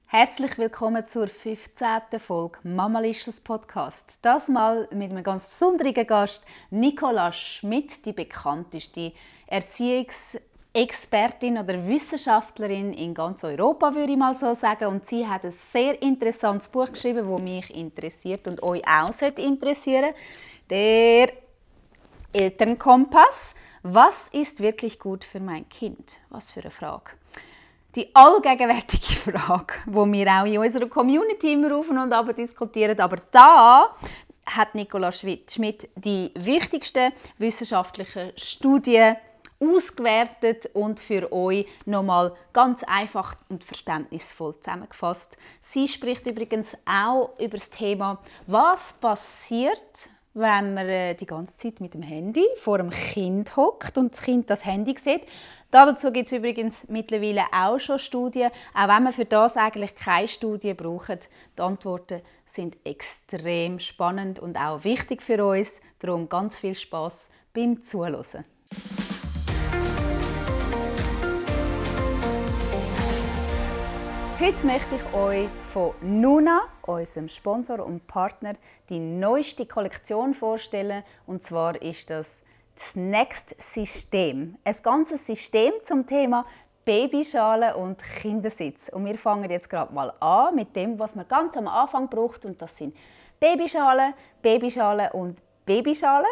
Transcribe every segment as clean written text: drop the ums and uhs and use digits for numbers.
Herzlich willkommen zur 15. Folge Mamalicious Podcast. Das mal mit einem ganz besonderen Gast, Nicola Schmidt, die bekannteste Erziehungsexpertin oder Wissenschaftlerin in ganz Europa, würde ich mal so sagen. Und sie hat ein sehr interessantes Buch geschrieben, das mich interessiert und euch auch interessieren sollte. Der Elternkompass. Was ist wirklich gut für mein Kind? Was für eine Frage. Die allgegenwärtige Frage, die wir auch in unserer Community immer auf und ab diskutieren. Aber da hat Nicola Schmidt die wichtigsten wissenschaftlichen Studien ausgewertet und für euch nochmal ganz einfach und verständnisvoll zusammengefasst. Sie spricht übrigens auch über das Thema, was passiert, wenn man die ganze Zeit mit dem Handy vor dem Kind hockt und das Kind das Handy sieht. Dazu gibt es übrigens mittlerweile auch schon Studien, auch wenn man für das eigentlich keine Studie braucht. Die Antworten sind extrem spannend und auch wichtig für uns. Darum ganz viel Spass beim Zuhören. Heute möchte ich euch von Nuna, unserem Sponsor und Partner, die neueste Kollektion vorstellen. Und zwar ist das Next System. Ein ganzes System zum Thema Babyschale und Kindersitz. Und wir fangen jetzt gerade mal an mit dem, was man ganz am Anfang braucht. Und das sind Babyschalen, Babyschalen und Babyschalen.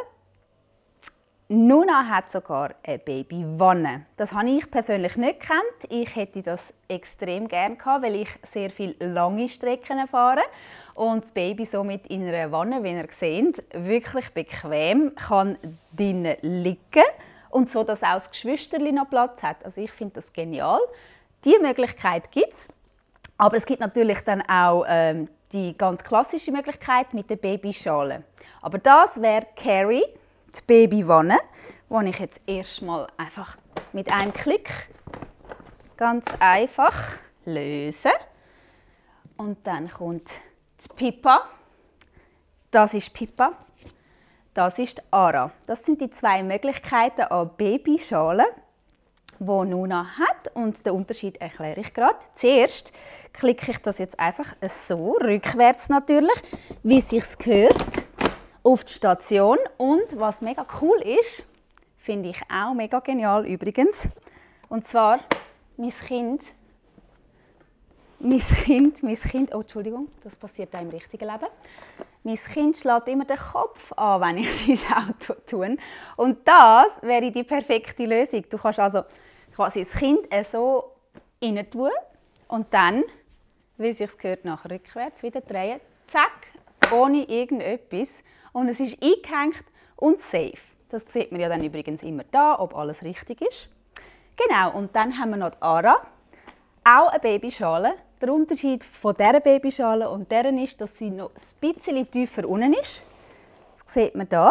Nuna hat sogar eine Babywanne. Das habe ich persönlich nicht gekannt. Ich hätte das extrem gerne gehabt, weil ich sehr viele lange Strecken fahre und das Baby somit in einer Wanne, wie ihr seht, wirklich bequem kann drinnen liegen und so, dass auch das Geschwisterli noch Platz hat. Also ich finde das genial. Diese Möglichkeit gibt es. Aber es gibt natürlich dann auch die ganz klassische Möglichkeit mit der Babyschale. Aber das wäre Carrie, die Babywanne, die ich jetzt erstmal einfach mit einem Klick ganz einfach löse. Und dann kommt die Pippa. Das ist Pippa. Das ist Ara. Das sind die zwei Möglichkeiten an Babyschalen, die Nuna hat. Und den Unterschied erkläre ich gerade. Zuerst klicke ich das jetzt einfach so, rückwärts natürlich, wie es sich gehört, auf die Station. Und was mega cool ist, finde ich auch mega genial übrigens, und zwar mein Kind, oh Entschuldigung, das passiert auch im richtigen Leben. Mein Kind schlägt immer den Kopf an, wenn ich es ins Auto tue. Und das wäre die perfekte Lösung. Du kannst also quasi das Kind so rein tun und dann, wie es sich gehört, nach rückwärts wieder drehen. Zack, ohne irgendetwas. Und es ist eingehängt und safe. Das sieht man ja dann übrigens immer da, ob alles richtig ist. Genau, und dann haben wir noch die Ara, auch eine Babyschale. Der Unterschied von dieser Babyschale und deren ist, dass sie noch ein bisschen tiefer unten ist. Das sieht man da.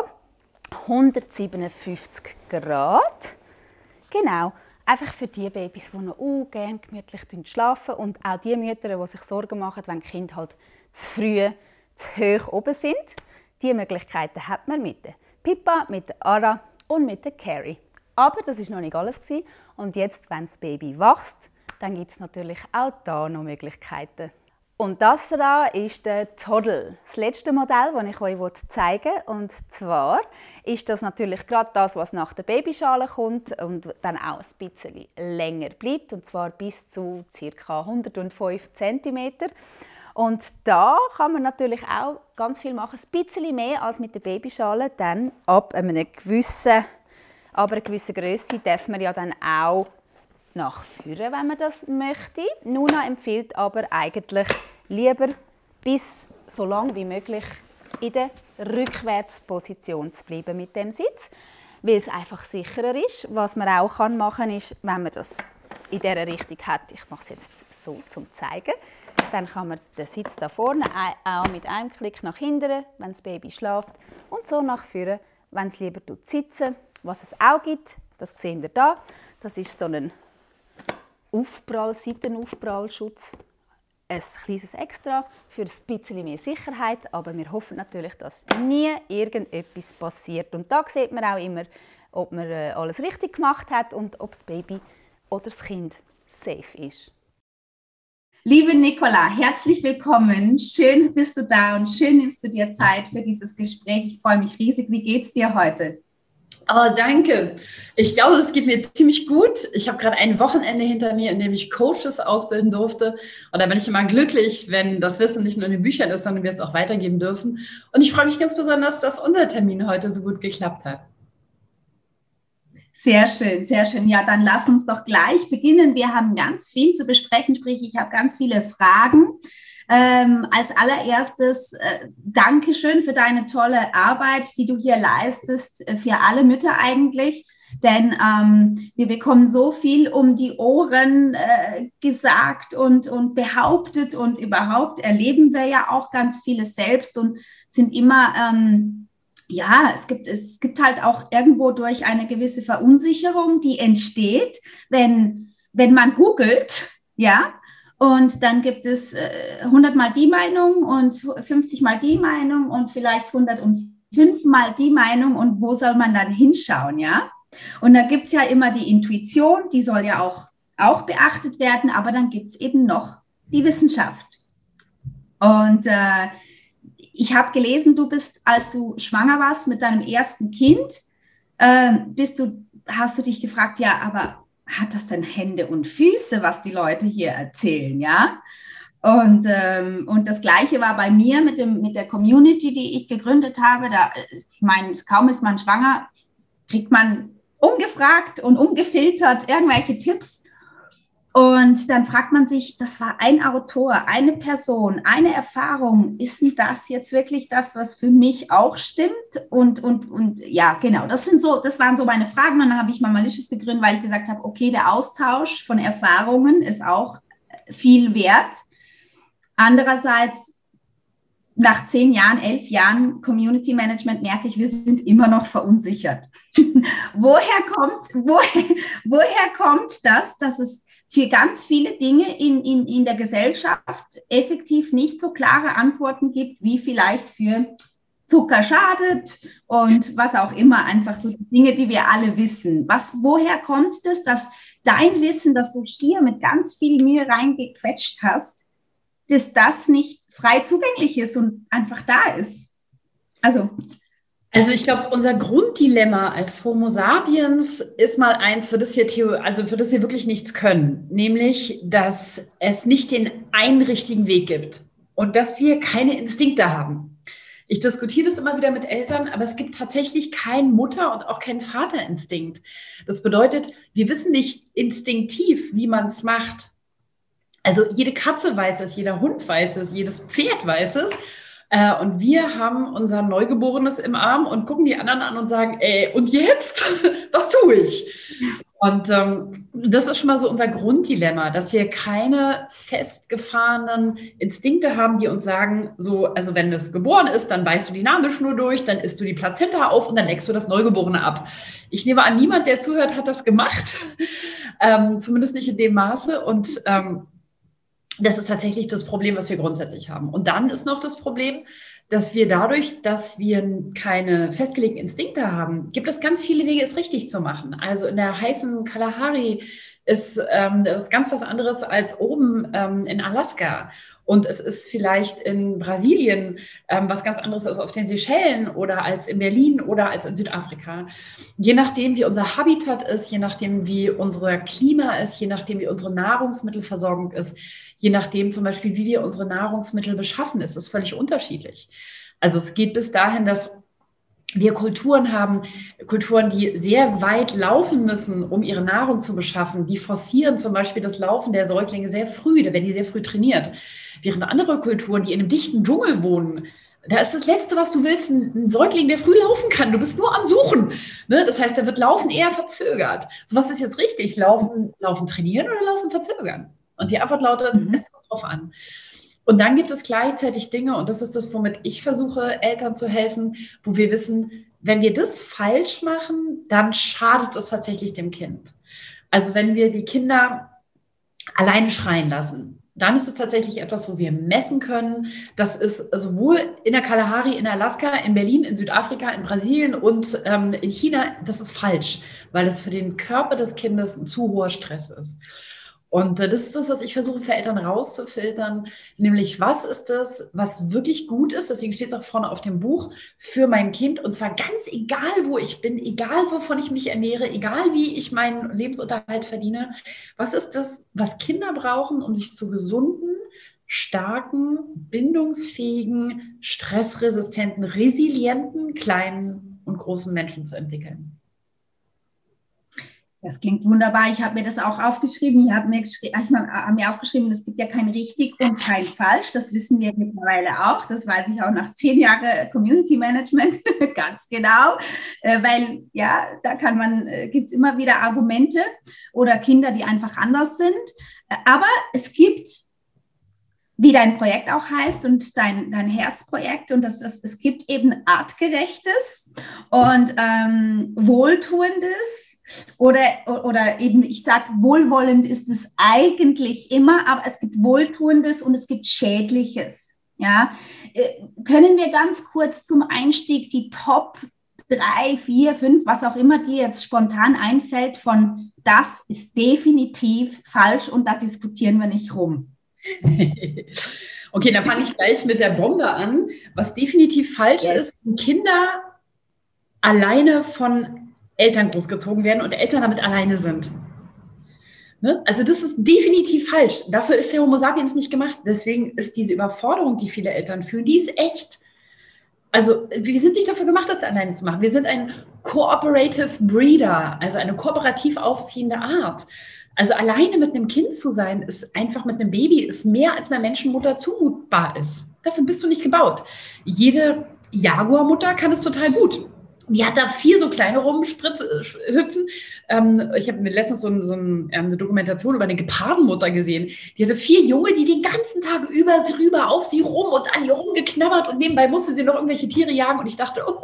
157 Grad. Genau, einfach für die Babys, die noch gerne gemütlich schlafen und auch die Mütter, die sich Sorgen machen, wenn die Kinder halt zu früh, zu hoch oben sind. Diese Möglichkeiten hat man mit der Pippa, mit der Ara und mit der Carrie. Aber das war noch nicht alles. Und jetzt, wenn das Baby wächst, dann gibt es natürlich auch da noch Möglichkeiten. Und das da ist der Toddle, das letzte Modell, das ich euch zeigen will. Und zwar ist das natürlich gerade das, was nach der Babyschale kommt und dann auch ein bisschen länger bleibt. Und zwar bis zu ca. 105 cm. Und da kann man natürlich auch ganz viel machen, ein bisschen mehr als mit der Babyschale. Dann ab einer gewissen Größe darf man ja dann auch nachführen, wenn man das möchte. Nuna empfiehlt aber eigentlich lieber bis so lange wie möglich in der Rückwärtsposition zu bleiben mit dem Sitz, weil es einfach sicherer ist. Was man auch machen kann, ist, wenn man das in dieser Richtung hat, ich mache es jetzt so zum Zeigen, dann kann man den Sitz da vorne auch mit einem Klick nach hinten, wenn das Baby schläft, und so nach vorne, wenn es lieber sitzen. Was es auch gibt, das seht ihr da, das ist so ein Seitenaufprallschutz. Ein kleines Extra für ein bisschen mehr Sicherheit, aber wir hoffen natürlich, dass nie irgendetwas passiert. Und da sieht man auch immer, ob man alles richtig gemacht hat und ob das Baby oder das Kind safe ist. Liebe Nicola, herzlich willkommen. Schön bist du da und schön nimmst du dir Zeit für dieses Gespräch. Ich freue mich riesig. Wie geht's dir heute? Oh, danke. Ich glaube, es geht mir ziemlich gut. Ich habe gerade ein Wochenende hinter mir, in dem ich Coaches ausbilden durfte. Und da bin ich immer glücklich, wenn das Wissen nicht nur in den Büchern ist, sondern wir es auch weitergeben dürfen. Und ich freue mich ganz besonders, dass unser Termin heute so gut geklappt hat. Sehr schön, sehr schön. Ja, dann lass uns doch gleich beginnen. Wir haben ganz viel zu besprechen, sprich, ich habe ganz viele Fragen. Als allererstes, Dankeschön für deine tolle Arbeit, die du hier leistest, für alle Mütter eigentlich. Denn wir bekommen so viel um die Ohren gesagt und behauptet und überhaupt erleben wir ja auch ganz vieles selbst und sind immer ja, es gibt halt auch irgendwo durch eine gewisse Verunsicherung, die entsteht, wenn man googelt, ja, und dann gibt es 100 Mal die Meinung und 50 Mal die Meinung und vielleicht 105 Mal die Meinung und wo soll man dann hinschauen, ja? Und da gibt es ja immer die Intuition, die soll ja auch beachtet werden, aber dann gibt es eben noch die Wissenschaft. Und ich habe gelesen, du bist, als du schwanger warst mit deinem ersten Kind, hast du dich gefragt, ja, aber hat das denn Hände und Füße, was die Leute hier erzählen, ja? Und das Gleiche war bei mir mit der Community, die ich gegründet habe. Ich meine, kaum ist man schwanger, kriegt man ungefragt und ungefiltert irgendwelche Tipps. Und dann fragt man sich, das war ein Autor, eine Person, eine Erfahrung. Ist denn das jetzt wirklich das, was für mich auch stimmt? Und ja, genau, das waren so meine Fragen. Und dann habe ich mal Malicious gegründet, weil ich gesagt habe, okay, der Austausch von Erfahrungen ist auch viel wert. Andererseits, nach 10 Jahren, 11 Jahren Community Management merke ich, wir sind immer noch verunsichert. woher kommt das, dass es für ganz viele Dinge in der Gesellschaft effektiv nicht so klare Antworten gibt, wie vielleicht für Zucker schadet und was auch immer, einfach so die Dinge, die wir alle wissen. Woher kommt das, dass dein Wissen, das du hier mit ganz viel Mühe reingequetscht hast, dass das nicht frei zugänglich ist und einfach da ist? Also ich glaube, unser Grunddilemma als Homo sapiens ist mal eins, für das wir wirklich nichts können, nämlich, dass es nicht den einen richtigen Weg gibt und dass wir keine Instinkte haben. Ich diskutiere das immer wieder mit Eltern, aber es gibt tatsächlich keinen Mutter- und auch keinen Vaterinstinkt. Das bedeutet, wir wissen nicht instinktiv, wie man es macht. Also jede Katze weiß es, jeder Hund weiß es, jedes Pferd weiß es. Und wir haben unser Neugeborenes im Arm und gucken die anderen an und sagen, ey, und jetzt? Was tue ich? Und das ist schon mal so unser Grunddilemma, dass wir keine festgefahrenen Instinkte haben, die uns sagen, so, also wenn das geboren ist, dann beißt du die Nabelschnur durch, dann isst du die Plazenta auf und dann leckst du das Neugeborene ab. Ich nehme an, niemand, der zuhört, hat das gemacht. Zumindest nicht in dem Maße. Und das ist tatsächlich das Problem, was wir grundsätzlich haben. Und dann ist noch das Problem, dass wir dadurch, dass wir keine festgelegten Instinkte haben, gibt es ganz viele Wege, es richtig zu machen. Also in der heißen Kalahari ist ganz was anderes als oben in Alaska. Und es ist vielleicht in Brasilien was ganz anderes als auf den Seychellen oder als in Berlin oder als in Südafrika. Je nachdem, wie unser Habitat ist, je nachdem, wie unser Klima ist, je nachdem, wie unsere Nahrungsmittelversorgung ist, je nachdem zum Beispiel, wie wir unsere Nahrungsmittel beschaffen, ist es völlig unterschiedlich. Also es geht bis dahin, dass wir Kulturen haben, Kulturen, die sehr weit laufen müssen, um ihre Nahrung zu beschaffen. Die forcieren zum Beispiel das Laufen der Säuglinge sehr früh, da werden die sehr früh trainiert. Während andere Kulturen, die in einem dichten Dschungel wohnen, da ist das Letzte, was du willst, ein Säugling, der früh laufen kann. Du bist nur am Suchen. Ne? Das heißt, da wird Laufen eher verzögert. So, was ist jetzt richtig? Laufen trainieren oder Laufen verzögern? Und die Antwort lautet, es kommt drauf an. Und dann gibt es gleichzeitig Dinge, und das ist das, womit ich versuche, Eltern zu helfen, wo wir wissen, wenn wir das falsch machen, dann schadet es tatsächlich dem Kind. Also wenn wir die Kinder alleine schreien lassen, dann ist es tatsächlich etwas, wo wir messen können. Das ist sowohl in der Kalahari, in Alaska, in Berlin, in Südafrika, in Brasilien und in China, das ist falsch, weil es für den Körper des Kindes ein zu hoher Stress ist. Und das ist das, was ich versuche für Eltern rauszufiltern, nämlich was ist das, was wirklich gut ist, deswegen steht es auch vorne auf dem Buch, für mein Kind und zwar ganz egal, wo ich bin, egal, wovon ich mich ernähre, egal, wie ich meinen Lebensunterhalt verdiene. Was ist das, was Kinder brauchen, um sich zu gesunden, starken, bindungsfähigen, stressresistenten, resilienten, kleinen und großen Menschen zu entwickeln? Das klingt wunderbar. Ich habe mir das auch aufgeschrieben. Ich habe mir aufgeschrieben, es gibt ja kein richtig und kein falsch. Das wissen wir mittlerweile auch. Das weiß ich auch nach 10 Jahren Community Management ganz genau. Weil ja, da gibt es immer wieder Argumente oder Kinder, die einfach anders sind. Aber es gibt, wie dein Projekt auch heißt und dein Herzprojekt, und es gibt eben artgerechtes und wohltuendes. Oder eben, ich sage, wohlwollend ist es eigentlich immer, aber es gibt Wohltuendes und es gibt Schädliches. Ja? Können wir ganz kurz zum Einstieg die Top 3, 4, 5, was auch immer dir jetzt spontan einfällt, von das ist definitiv falsch und da diskutieren wir nicht rum. Okay, dann fange ich gleich mit der Bombe an. Was definitiv falsch ist, wenn Kinder alleine von Eltern großgezogen werden und Eltern damit alleine sind. Ne? Also das ist definitiv falsch. Dafür ist der Homo sapiens nicht gemacht. Deswegen ist diese Überforderung, die viele Eltern fühlen, die ist echt. Also wir sind nicht dafür gemacht, das alleine zu machen. Wir sind ein Cooperative Breeder, also eine kooperativ aufziehende Art. Also alleine mit einem Kind zu sein, ist einfach mit einem Baby, ist mehr als einer Menschenmutter zumutbar ist. Dafür bist du nicht gebaut. Jede Jaguarmutter kann es total gut. Die hat da 4 so kleine rumhüpfen. Ich habe mir letztens eine Dokumentation über eine Gepardenmutter gesehen. Die hatte 4 Junge, die den ganzen Tag über sie rüber, auf sie rum und an ihr rumgeknabbert und nebenbei musste sie noch irgendwelche Tiere jagen. Und ich dachte, oh,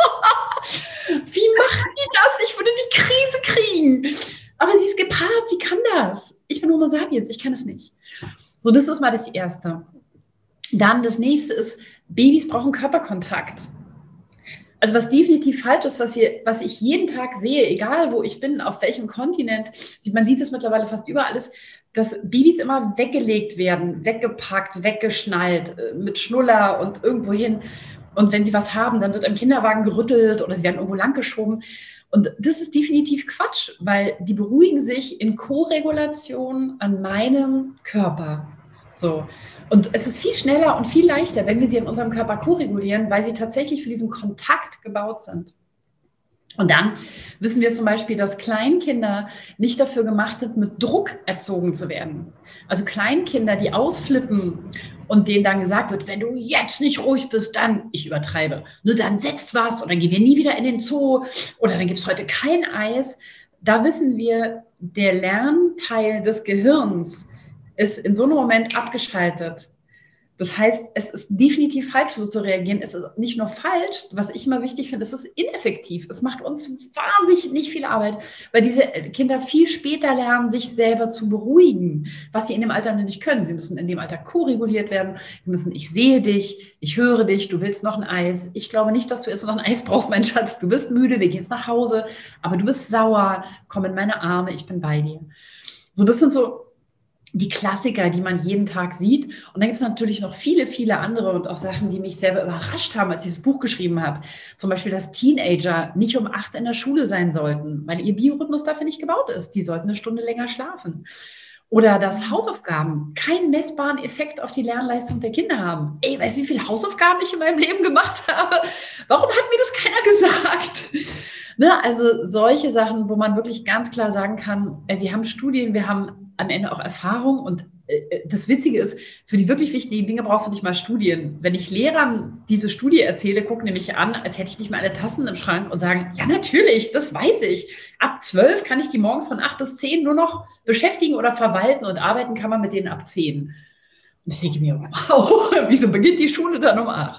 wie machen die das? Ich würde die Krise kriegen. Aber sie ist gepaart, sie kann das. Ich bin Homo sapiens, ich kann es nicht. So, das ist mal das Erste. Dann das Nächste ist, Babys brauchen Körperkontakt. Also was definitiv falsch ist, was ich jeden Tag sehe, egal wo ich bin, auf welchem Kontinent, man sieht es mittlerweile fast überall, ist, dass Babys immer weggelegt werden, weggepackt, weggeschnallt, mit Schnuller und irgendwo hin. Und wenn sie was haben, dann wird im Kinderwagen gerüttelt oder sie werden irgendwo langgeschoben. Und das ist definitiv Quatsch, weil die beruhigen sich in Koregulation an meinem Körper. So. Und es ist viel schneller und viel leichter, wenn wir sie in unserem Körper koregulieren, weil sie tatsächlich für diesen Kontakt gebaut sind. Und dann wissen wir zum Beispiel, dass Kleinkinder nicht dafür gemacht sind, mit Druck erzogen zu werden. Also Kleinkinder, die ausflippen und denen dann gesagt wird, wenn du jetzt nicht ruhig bist, dann, ich übertreibe, nur dann setzt was und dann gehen wir nie wieder in den Zoo oder dann gibt es heute kein Eis. Da wissen wir, der Lernteil des Gehirns ist in so einem Moment abgeschaltet. Das heißt, es ist definitiv falsch, so zu reagieren. Es ist nicht nur falsch, was ich immer wichtig finde, es ist ineffektiv. Es macht uns wahnsinnig nicht viel Arbeit, weil diese Kinder viel später lernen, sich selber zu beruhigen, was sie in dem Alter nicht können. Sie müssen in dem Alter koreguliert werden. Sie müssen, ich sehe dich, ich höre dich, du willst noch ein Eis. Ich glaube nicht, dass du jetzt noch ein Eis brauchst, mein Schatz. Du bist müde, wir gehen jetzt nach Hause, aber du bist sauer, komm in meine Arme, ich bin bei dir. So, das sind so die Klassiker, die man jeden Tag sieht. Und dann gibt es natürlich noch viele, viele andere und auch Sachen, die mich selber überrascht haben, als ich das Buch geschrieben habe. Zum Beispiel, dass Teenager nicht um 8 in der Schule sein sollten, weil ihr Biorhythmus dafür nicht gebaut ist. Die sollten eine Stunde länger schlafen. Oder dass Hausaufgaben keinen messbaren Effekt auf die Lernleistung der Kinder haben. Ey, weißt du, wie viele Hausaufgaben ich in meinem Leben gemacht habe? Warum hat mir das keiner gesagt? Ne? Also solche Sachen, wo man wirklich ganz klar sagen kann, wir haben Studien, wir haben am Ende auch Erfahrung und das Witzige ist, für die wirklich wichtigen Dinge brauchst du nicht mal Studien. Wenn ich Lehrern diese Studie erzähle, gucken die mich an, als hätte ich nicht mal alle Tassen im Schrank und sagen, ja natürlich, das weiß ich. Ab 12 kann ich die morgens von 8 bis 10 nur noch beschäftigen oder verwalten und arbeiten kann man mit denen ab 10. Und ich denke mir, wow, wieso beginnt die Schule dann um 8?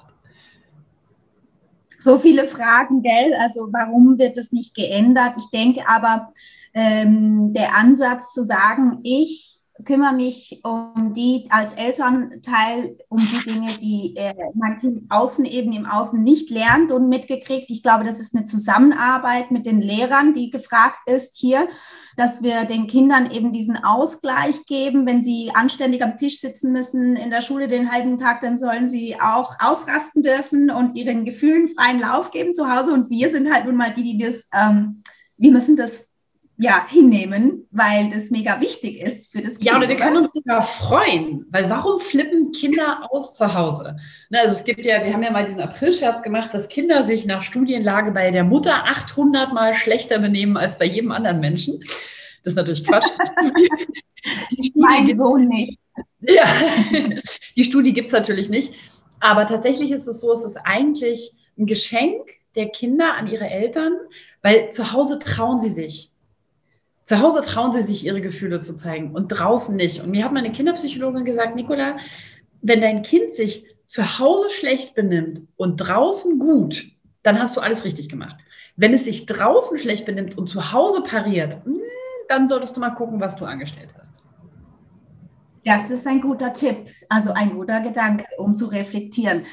So viele Fragen, gell? Also warum wird das nicht geändert? Ich denke aber, der Ansatz zu sagen, ich kümmere mich um die als Elternteil, um die Dinge, die mein Kind außen eben im Außen nicht lernt und mitgekriegt. Ich glaube, das ist eine Zusammenarbeit mit den Lehrern, die gefragt ist hier, dass wir den Kindern eben diesen Ausgleich geben. Wenn sie anständig am Tisch sitzen müssen in der Schule den halben Tag, dann sollen sie auch ausrasten dürfen und ihren Gefühlen freien Lauf geben zu Hause. Und wir sind halt nun mal die das, wir müssen das ja, hinnehmen, weil das mega wichtig ist für das Kind. Ja, oder wir können uns sogar freuen, weil warum flippen Kinder aus zu Hause? Ne, also es gibt ja, wir haben ja mal diesen Aprilscherz gemacht, dass Kinder sich nach Studienlage bei der Mutter 800 Mal schlechter benehmen als bei jedem anderen Menschen. Das ist natürlich Quatsch. Mein Sohn nicht. Ja, die Studie gibt es natürlich nicht. Aber tatsächlich ist es so, es ist eigentlich ein Geschenk der Kinder an ihre Eltern, weil zu Hause trauen sie sich. Zu Hause trauen sie sich, ihre Gefühle zu zeigen und draußen nicht. Und mir hat meine Kinderpsychologin gesagt, Nicola, wenn dein Kind sich zu Hause schlecht benimmt und draußen gut, dann hast du alles richtig gemacht. Wenn es sich draußen schlecht benimmt und zu Hause pariert, dann solltest du mal gucken, was du angestellt hast. Das ist ein guter Tipp, also ein guter Gedanke, um zu reflektieren.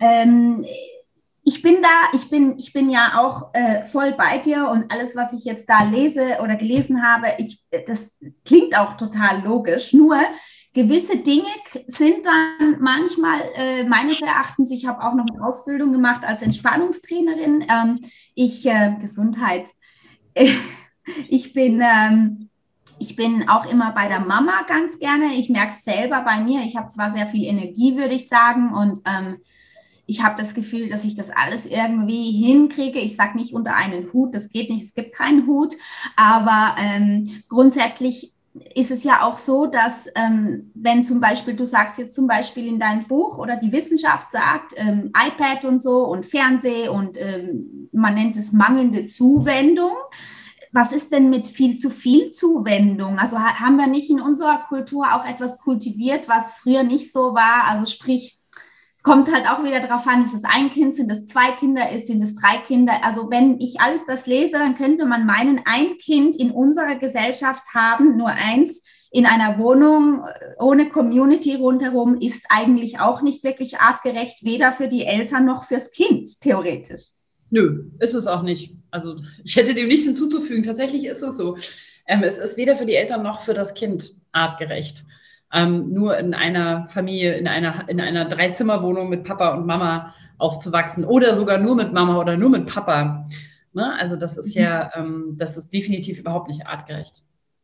Ich bin ja auch voll bei dir und alles, was ich jetzt da lese oder gelesen habe, das klingt auch total logisch. Nur gewisse Dinge sind dann manchmal meines Erachtens, ich habe auch noch eine Ausbildung gemacht als Entspannungstrainerin. Gesundheit. Ich bin auch immer bei der Mama ganz gerne. Ich merke es selber bei mir. Ich habe zwar sehr viel Energie, würde ich sagen, und ich habe das Gefühl, dass ich das alles irgendwie hinkriege. Ich sage nicht unter einen Hut, das geht nicht, es gibt keinen Hut. Aber grundsätzlich ist es ja auch so, dass wenn zum Beispiel, du sagst jetzt zum Beispiel in deinem Buch oder die Wissenschaft sagt, iPad und so und Fernseh und man nennt es mangelnde Zuwendung. Was ist denn mit viel zu viel Zuwendung? Also haben wir nicht in unserer Kultur auch etwas kultiviert, was früher nicht so war? Also sprich, es kommt halt auch wieder darauf an, ist es ein Kind, sind es 2 Kinder, sind es 3 Kinder? Also wenn ich alles das lese, dann könnte man meinen, ein Kind in unserer Gesellschaft haben, nur eins in einer Wohnung ohne Community rundherum, ist eigentlich auch nicht wirklich artgerecht, weder für die Eltern noch fürs Kind, theoretisch. Nö, ist es auch nicht. Also ich hätte dem nichts hinzuzufügen. Tatsächlich ist es so. Es ist weder für die Eltern noch für das Kind artgerecht. Nur in einer Familie, in einer 3-Zimmer-Wohnung mit Papa und Mama aufzuwachsen oder sogar nur mit Mama oder nur mit Papa. Ne? Also das ist ja, das ist definitiv überhaupt nicht artgerecht.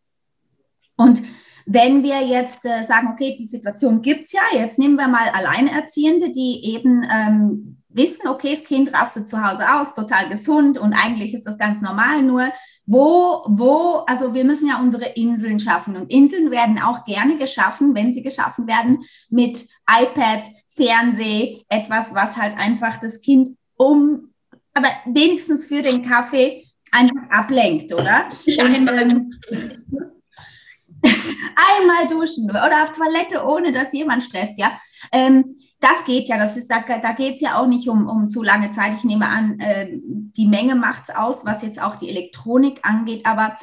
Und wenn wir jetzt sagen, okay, die Situation gibt es ja, jetzt nehmen wir mal Alleinerziehende, die eben wissen, okay, das Kind rastet zu Hause aus, total gesund und eigentlich ist das ganz normal, nur also wir müssen ja unsere Inseln schaffen und Inseln werden auch gerne geschaffen, wenn sie geschaffen werden mit iPad, Fernseh, etwas, was halt einfach das Kind aber wenigstens für den Kaffee einfach ablenkt, oder? Einmal duschen oder auf Toilette, ohne dass jemand stresst, ja. Das geht ja, da geht es ja auch nicht um zu lange Zeit. Ich nehme an, die Menge macht es aus, was jetzt auch die Elektronik angeht. Aber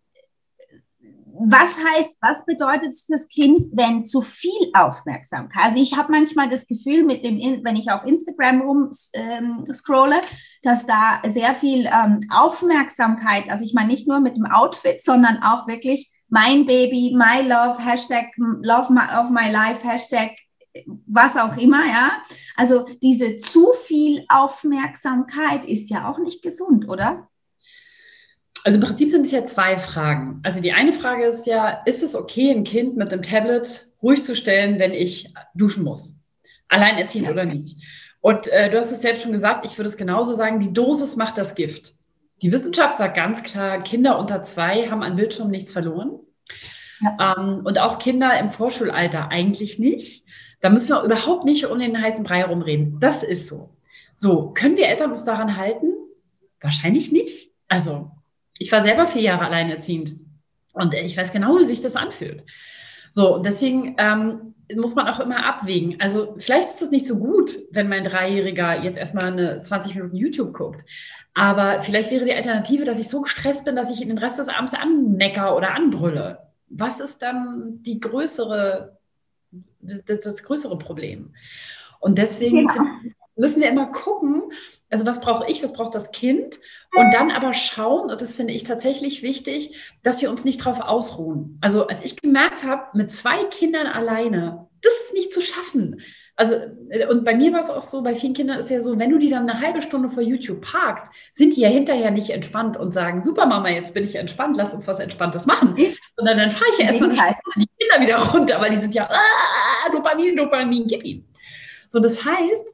was bedeutet es fürs Kind, wenn zu viel Aufmerksamkeit? Also ich habe manchmal das Gefühl, wenn ich auf Instagram scrolle, dass da sehr viel Aufmerksamkeit, also ich meine nicht nur mit dem Outfit, sondern auch wirklich mein Baby, my love, Hashtag love of my life, Hashtag was auch immer, ja. Also diese zu viel Aufmerksamkeit ist ja auch nicht gesund, oder? Also im Prinzip sind es ja 2 Fragen. Also die eine Frage ist ja, ist es okay, ein Kind mit einem Tablet ruhig zu stellen, wenn ich duschen muss? Alleinerziehend oder nicht? Und du hast es selbst schon gesagt, ich würde es genauso sagen, die Dosis macht das Gift. Die Wissenschaft sagt ganz klar, Kinder unter 2 haben an Bildschirm nichts verloren. Ja. Und auch Kinder im Vorschulalter eigentlich nicht. Da müssen wir überhaupt nicht um den heißen Brei rumreden. Das ist so. So, können wir Eltern uns daran halten? Wahrscheinlich nicht. Also, ich war selber 4 Jahre alleinerziehend und ich weiß genau, wie sich das anfühlt. So, und deswegen muss man auch immer abwägen. Also, vielleicht ist das nicht so gut, wenn mein 3-Jähriger jetzt erstmal eine 20 Minuten YouTube guckt. Aber vielleicht wäre die Alternative, dass ich so gestresst bin, dass ich ihn den Rest des Abends anmecker oder anbrülle. was ist dann das größere Problem? Und deswegen müssen wir immer gucken, also was brauche ich, was braucht das Kind? Und dann aber schauen, und das finde ich tatsächlich wichtig, dass wir uns nicht drauf ausruhen. Also als ich gemerkt habe, mit 2 Kindern alleine, das ist nicht zu schaffen. Also, und bei mir war es auch so, bei vielen Kindern ist ja so, wenn du die dann eine halbe Stunde vor YouTube parkst, sind die ja hinterher nicht entspannt und sagen, super Mama, jetzt bin ich entspannt, lass uns was Entspanntes machen. Sondern dann fahre ich ja erstmal eine Stunde die Kinder wieder runter, weil die sind ja, Dopamin, gib ihm. So, das heißt,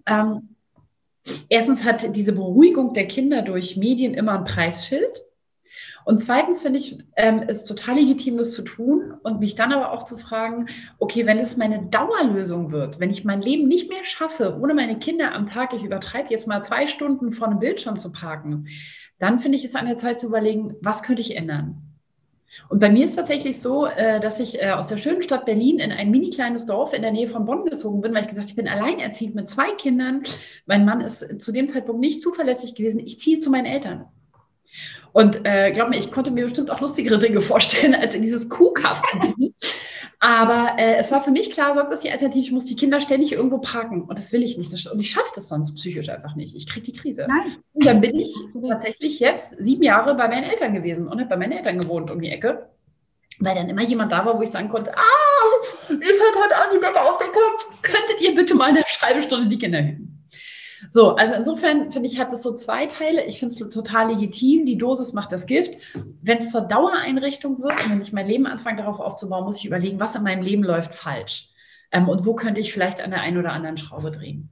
erstens hat diese Beruhigung der Kinder durch Medien immer ein Preisschild. Und zweitens finde ich, es total legitim, das zu tun und mich dann aber auch zu fragen, okay, wenn es meine Dauerlösung wird, wenn ich mein Leben nicht mehr schaffe, ohne meine Kinder am Tag, ich übertreibe jetzt mal 2 Stunden vor einem Bildschirm zu parken, dann finde ich es an der Zeit zu überlegen, was könnte ich ändern? Und bei mir ist tatsächlich so, dass ich aus der schönen Stadt Berlin in ein mini kleines Dorf in der Nähe von Bonn gezogen bin, weil ich gesagt habe, ich bin alleinerziehend mit 2 Kindern. Mein Mann ist zu dem Zeitpunkt nicht zuverlässig gewesen. Ich ziehe zu meinen Eltern. Und glaub mir, ich konnte mir bestimmt auch lustigere Dinge vorstellen, als in dieses Kuhkaff zu ziehen. Aber es war für mich klar, sonst ist die Alternative, ich muss die Kinder ständig irgendwo parken. Und das will ich nicht. Und ich schaffe das sonst psychisch einfach nicht. Ich kriege die Krise. Nein. Und dann bin ich tatsächlich jetzt 7 Jahre bei meinen Eltern gewesen und habe bei meinen Eltern gewohnt um die Ecke. Weil dann immer jemand da war, wo ich sagen konnte, ihr fällt heute auch die Decke auf den Kopf. Könntet ihr bitte mal eine halbe Stunde die Kinder hüten? So, also insofern finde ich, hat es so 2 Teile. Ich finde es total legitim. Die Dosis macht das Gift. Wenn es zur Dauereinrichtung wird und wenn ich mein Leben anfange, darauf aufzubauen, muss ich überlegen, was in meinem Leben läuft falsch. Und wo könnte ich vielleicht an der einen oder anderen Schraube drehen.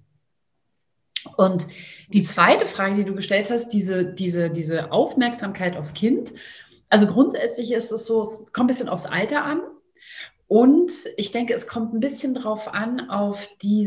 Und die zweite Frage, die du gestellt hast, diese Aufmerksamkeit aufs Kind. Also grundsätzlich ist es so, es kommt ein bisschen aufs Alter an. Und ich denke, es kommt ein bisschen drauf an, auf die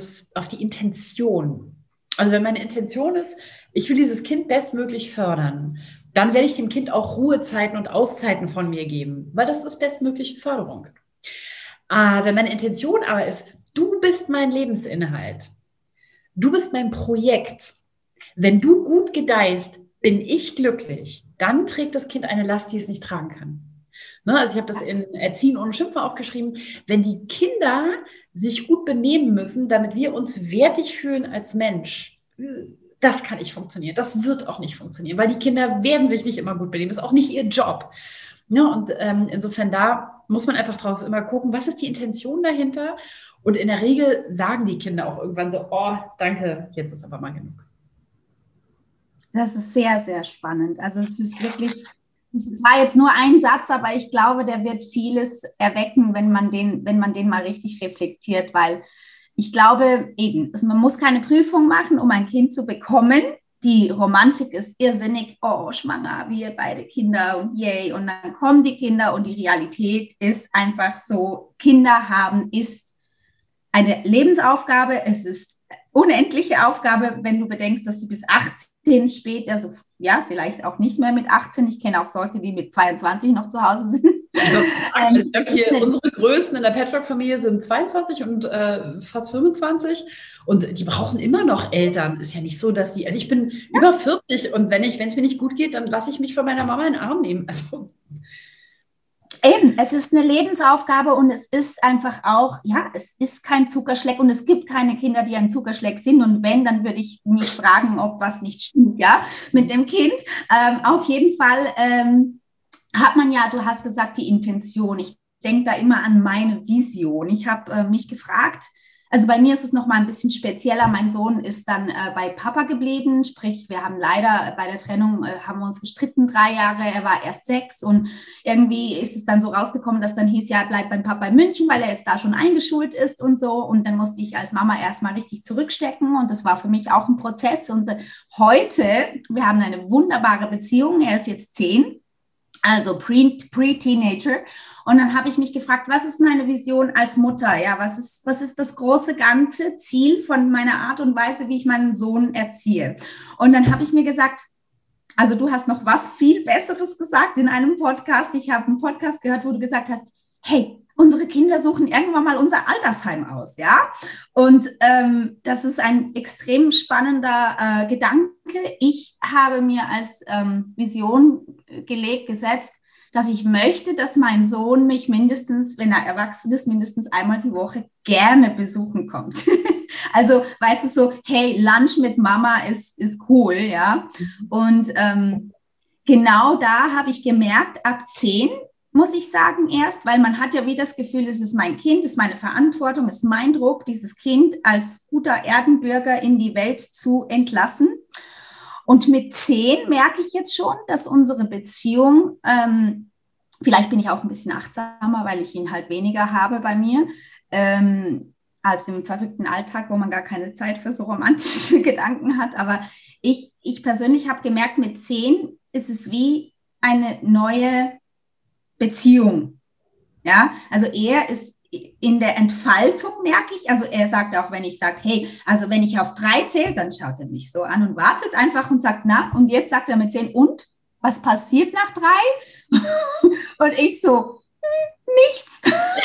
Intention. Also wenn meine Intention ist, ich will dieses Kind bestmöglich fördern, dann werde ich dem Kind auch Ruhezeiten und Auszeiten von mir geben, weil das ist bestmögliche Förderung. Wenn meine Intention aber ist, du bist mein Lebensinhalt, du bist mein Projekt, wenn du gut gedeihst, bin ich glücklich, dann trägt das Kind eine Last, die es nicht tragen kann. Also ich habe das in Erziehen ohne Schimpfen auch geschrieben, wenn die Kinder sich gut benehmen müssen, damit wir uns wertig fühlen als Mensch, das kann nicht funktionieren, das wird auch nicht funktionieren, weil die Kinder werden sich nicht immer gut benehmen, das ist auch nicht ihr Job. Und insofern da muss man einfach drauf immer gucken, was ist die Intention dahinter, und in der Regel sagen die Kinder auch irgendwann so, oh, danke, jetzt ist aber mal genug. Das ist sehr, sehr spannend. Also es ist wirklich... Das war jetzt nur ein Satz, aber ich glaube, der wird vieles erwecken, wenn man den mal richtig reflektiert, weil ich glaube eben, man muss keine Prüfung machen, um ein Kind zu bekommen. Die Romantik ist irrsinnig, oh, schwanger, wir beide Kinder und yay, und dann kommen die Kinder und die Realität ist einfach so, Kinder haben ist eine Lebensaufgabe, es ist unendliche Aufgabe, wenn du bedenkst, dass du bis 18 später, also ja, vielleicht auch nicht mehr mit 18. Ich kenne auch solche, die mit 22 noch zu Hause sind. Unsere Größten in der Patchwork-Familie sind 22 und fast 25 und die brauchen immer noch Eltern. Ist ja nicht so, dass die, also ich bin über 40 und wenn es mir nicht gut geht, dann lasse ich mich von meiner Mama in den Arm nehmen. Also eben, es ist eine Lebensaufgabe und es ist einfach auch, ja, es ist kein Zuckerschleck und es gibt keine Kinder, die ein Zuckerschleck sind, und wenn, dann würde ich mich fragen, ob was nicht stimmt, ja, mit dem Kind. Auf jeden Fall hat man ja, du hast gesagt, die Intention. Ich denke da immer an meine Vision. Ich habe mich gefragt, also bei mir ist es noch mal ein bisschen spezieller. Mein Sohn ist dann bei Papa geblieben, sprich, wir haben leider bei der Trennung, haben wir uns gestritten 3 Jahre, er war erst 6 und irgendwie ist es dann so rausgekommen, dass dann hieß, ja, bleib beim Papa in München, weil er jetzt da schon eingeschult ist und so, und dann musste ich als Mama erstmal richtig zurückstecken und das war für mich auch ein Prozess, und heute, wir haben eine wunderbare Beziehung, er ist jetzt 10, also Pre-Teenager. Und dann habe ich mich gefragt, was ist meine Vision als Mutter? Ja, was ist das große ganze Ziel von meiner Art und Weise, wie ich meinen Sohn erziehe? Und dann habe ich mir gesagt, also du hast noch was viel Besseres gesagt in einem Podcast. Ich habe einen Podcast gehört, wo du gesagt hast, hey, unsere Kinder suchen irgendwann mal unser Altersheim aus, ja? Und das ist ein extrem spannender Gedanke. Ich habe mir als Vision gesetzt, dass ich möchte, dass mein Sohn mich mindestens, wenn er erwachsen ist, mindestens einmal die Woche gerne besuchen kommt. Also, weißt du, so, hey, Lunch mit Mama ist cool, ja. Und genau da habe ich gemerkt, ab 10 muss ich sagen erst, weil man hat ja wie das Gefühl, es ist mein Kind, es ist meine Verantwortung, es ist mein Druck, dieses Kind als guter Erdenbürger in die Welt zu entlassen. Und mit 10 merke ich jetzt schon, dass unsere Beziehung, vielleicht bin ich auch ein bisschen achtsamer, weil ich ihn halt weniger habe bei mir, als im verrückten Alltag, wo man gar keine Zeit für so romantische Gedanken hat. Aber ich persönlich habe gemerkt, mit 10 ist es wie eine neue Beziehung. Ja, also er ist in der Entfaltung, merke ich. Also er sagt auch, wenn ich sage, hey, also wenn ich auf 3 zähle, dann schaut er mich so an und wartet einfach und sagt, na, und jetzt sagt er mit 10, und? Was passiert nach 3? Und ich so, nichts.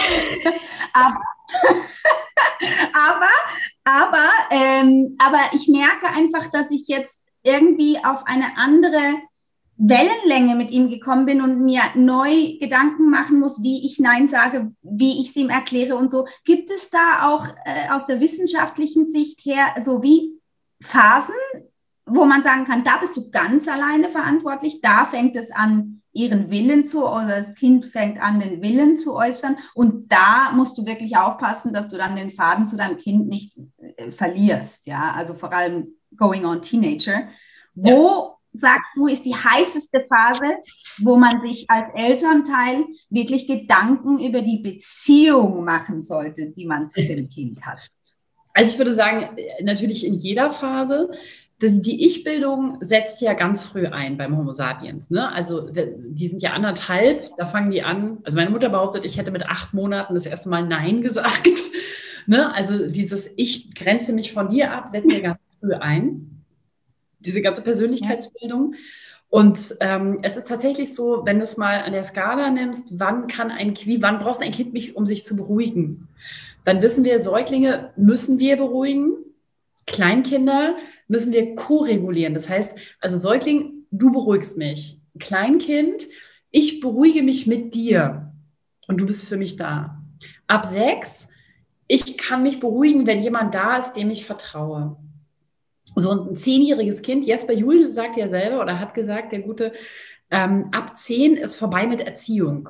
Aber ich merke einfach, dass ich jetzt irgendwie auf eine andere Wellenlänge mit ihm gekommen bin und mir neu Gedanken machen muss, wie ich Nein sage, wie ich es ihm erkläre und so. Gibt es da auch aus der wissenschaftlichen Sicht her so wie Phasen, wo man sagen kann, da bist du ganz alleine verantwortlich, da fängt es an, ihren Willen zu, oder das Kind fängt an, den Willen zu äußern, und da musst du wirklich aufpassen, dass du dann den Faden zu deinem Kind nicht verlierst, ja, also vor allem going on Teenager. Wo sagst du, ist die heißeste Phase, wo man sich als Elternteil wirklich Gedanken über die Beziehung machen sollte, die man zu dem Kind hat? Also ich würde sagen, natürlich in jeder Phase. Die Ich-Bildung setzt ja ganz früh ein beim Homo sapiens. Ne? Also die sind ja 1,5, da fangen die an. Also meine Mutter behauptet, ich hätte mit 8 Monaten das erste Mal Nein gesagt. Ne? Also dieses Ich grenze mich von dir ab, setzt ja ganz früh ein. Diese ganze Persönlichkeitsbildung. Und es ist tatsächlich so, wenn du es mal an der Skala nimmst, wann braucht ein Kind mich, um sich zu beruhigen? Dann wissen wir, Säuglinge müssen wir beruhigen. Kleinkinder müssen wir ko-regulieren. Das heißt, also Säugling, du beruhigst mich. Kleinkind, ich beruhige mich mit dir und du bist für mich da. Ab 6, ich kann mich beruhigen, wenn jemand da ist, dem ich vertraue. So ein 10-jähriges Kind, Jesper Juhl sagt ja selber oder hat gesagt, der Gute, ab 10 ist vorbei mit Erziehung.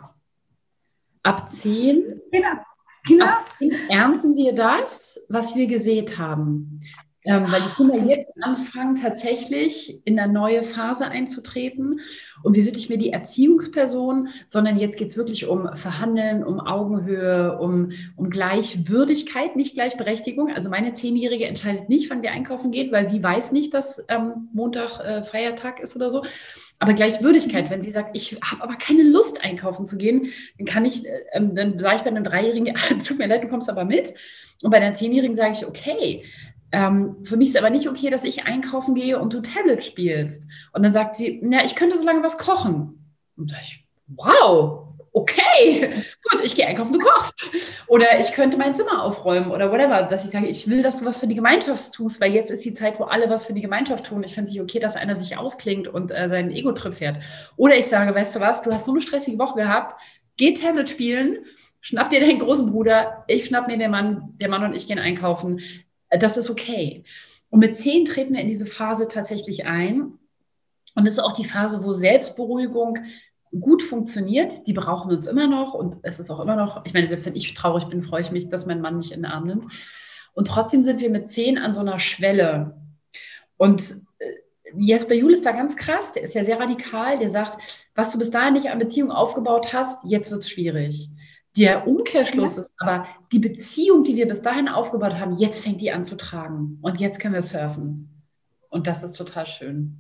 Ab 10, ab 10 ernten wir das, was wir gesät haben. Weil die Kinder jetzt anfangen, tatsächlich in eine neue Phase einzutreten. Und wir sind nicht mehr die Erziehungsperson, sondern jetzt geht es wirklich um Verhandeln, um Augenhöhe, um Gleichwürdigkeit, nicht Gleichberechtigung. Also meine 10-Jährige entscheidet nicht, wann wir einkaufen gehen, weil sie weiß nicht, dass Montag Feiertag ist oder so. Aber Gleichwürdigkeit, wenn sie sagt, ich habe aber keine Lust, einkaufen zu gehen, dann dann sage ich bei einem 3-Jährigen, tut mir leid, du kommst aber mit. Und bei einer 10-Jährigen sage ich, okay, für mich ist aber nicht okay, dass ich einkaufen gehe und du Tablet spielst. Und dann sagt sie, na, ich könnte so lange was kochen. Und da sage ich, wow, okay, gut, ich gehe einkaufen, du kochst. Oder ich könnte mein Zimmer aufräumen oder whatever, dass ich sage, ich will, dass du was für die Gemeinschaft tust, weil jetzt ist die Zeit, wo alle was für die Gemeinschaft tun. Ich finde es nicht okay, dass einer sich ausklingt und seinen Ego-Trip fährt. Oder ich sage, weißt du was, du hast so eine stressige Woche gehabt, geh Tablet spielen, schnapp dir deinen großen Bruder, ich schnapp mir den Mann und ich gehen einkaufen. Das ist okay. Und mit 10 treten wir in diese Phase tatsächlich ein. Und das ist auch die Phase, wo Selbstberuhigung gut funktioniert. Die brauchen uns immer noch. Und es ist auch immer noch, ich meine, selbst wenn ich traurig bin, freue ich mich, dass mein Mann mich in den Arm nimmt. Und trotzdem sind wir mit 10 an so einer Schwelle. Und Jesper Juhl ist da ganz krass. Der ist ja sehr radikal. Der sagt, was du bis dahin nicht an Beziehungen aufgebaut hast, jetzt wird es schwierig. Der Umkehrschluss ist aber, die Beziehung, die wir bis dahin aufgebaut haben, jetzt fängt die an zu tragen. Und jetzt können wir surfen. Und das ist total schön.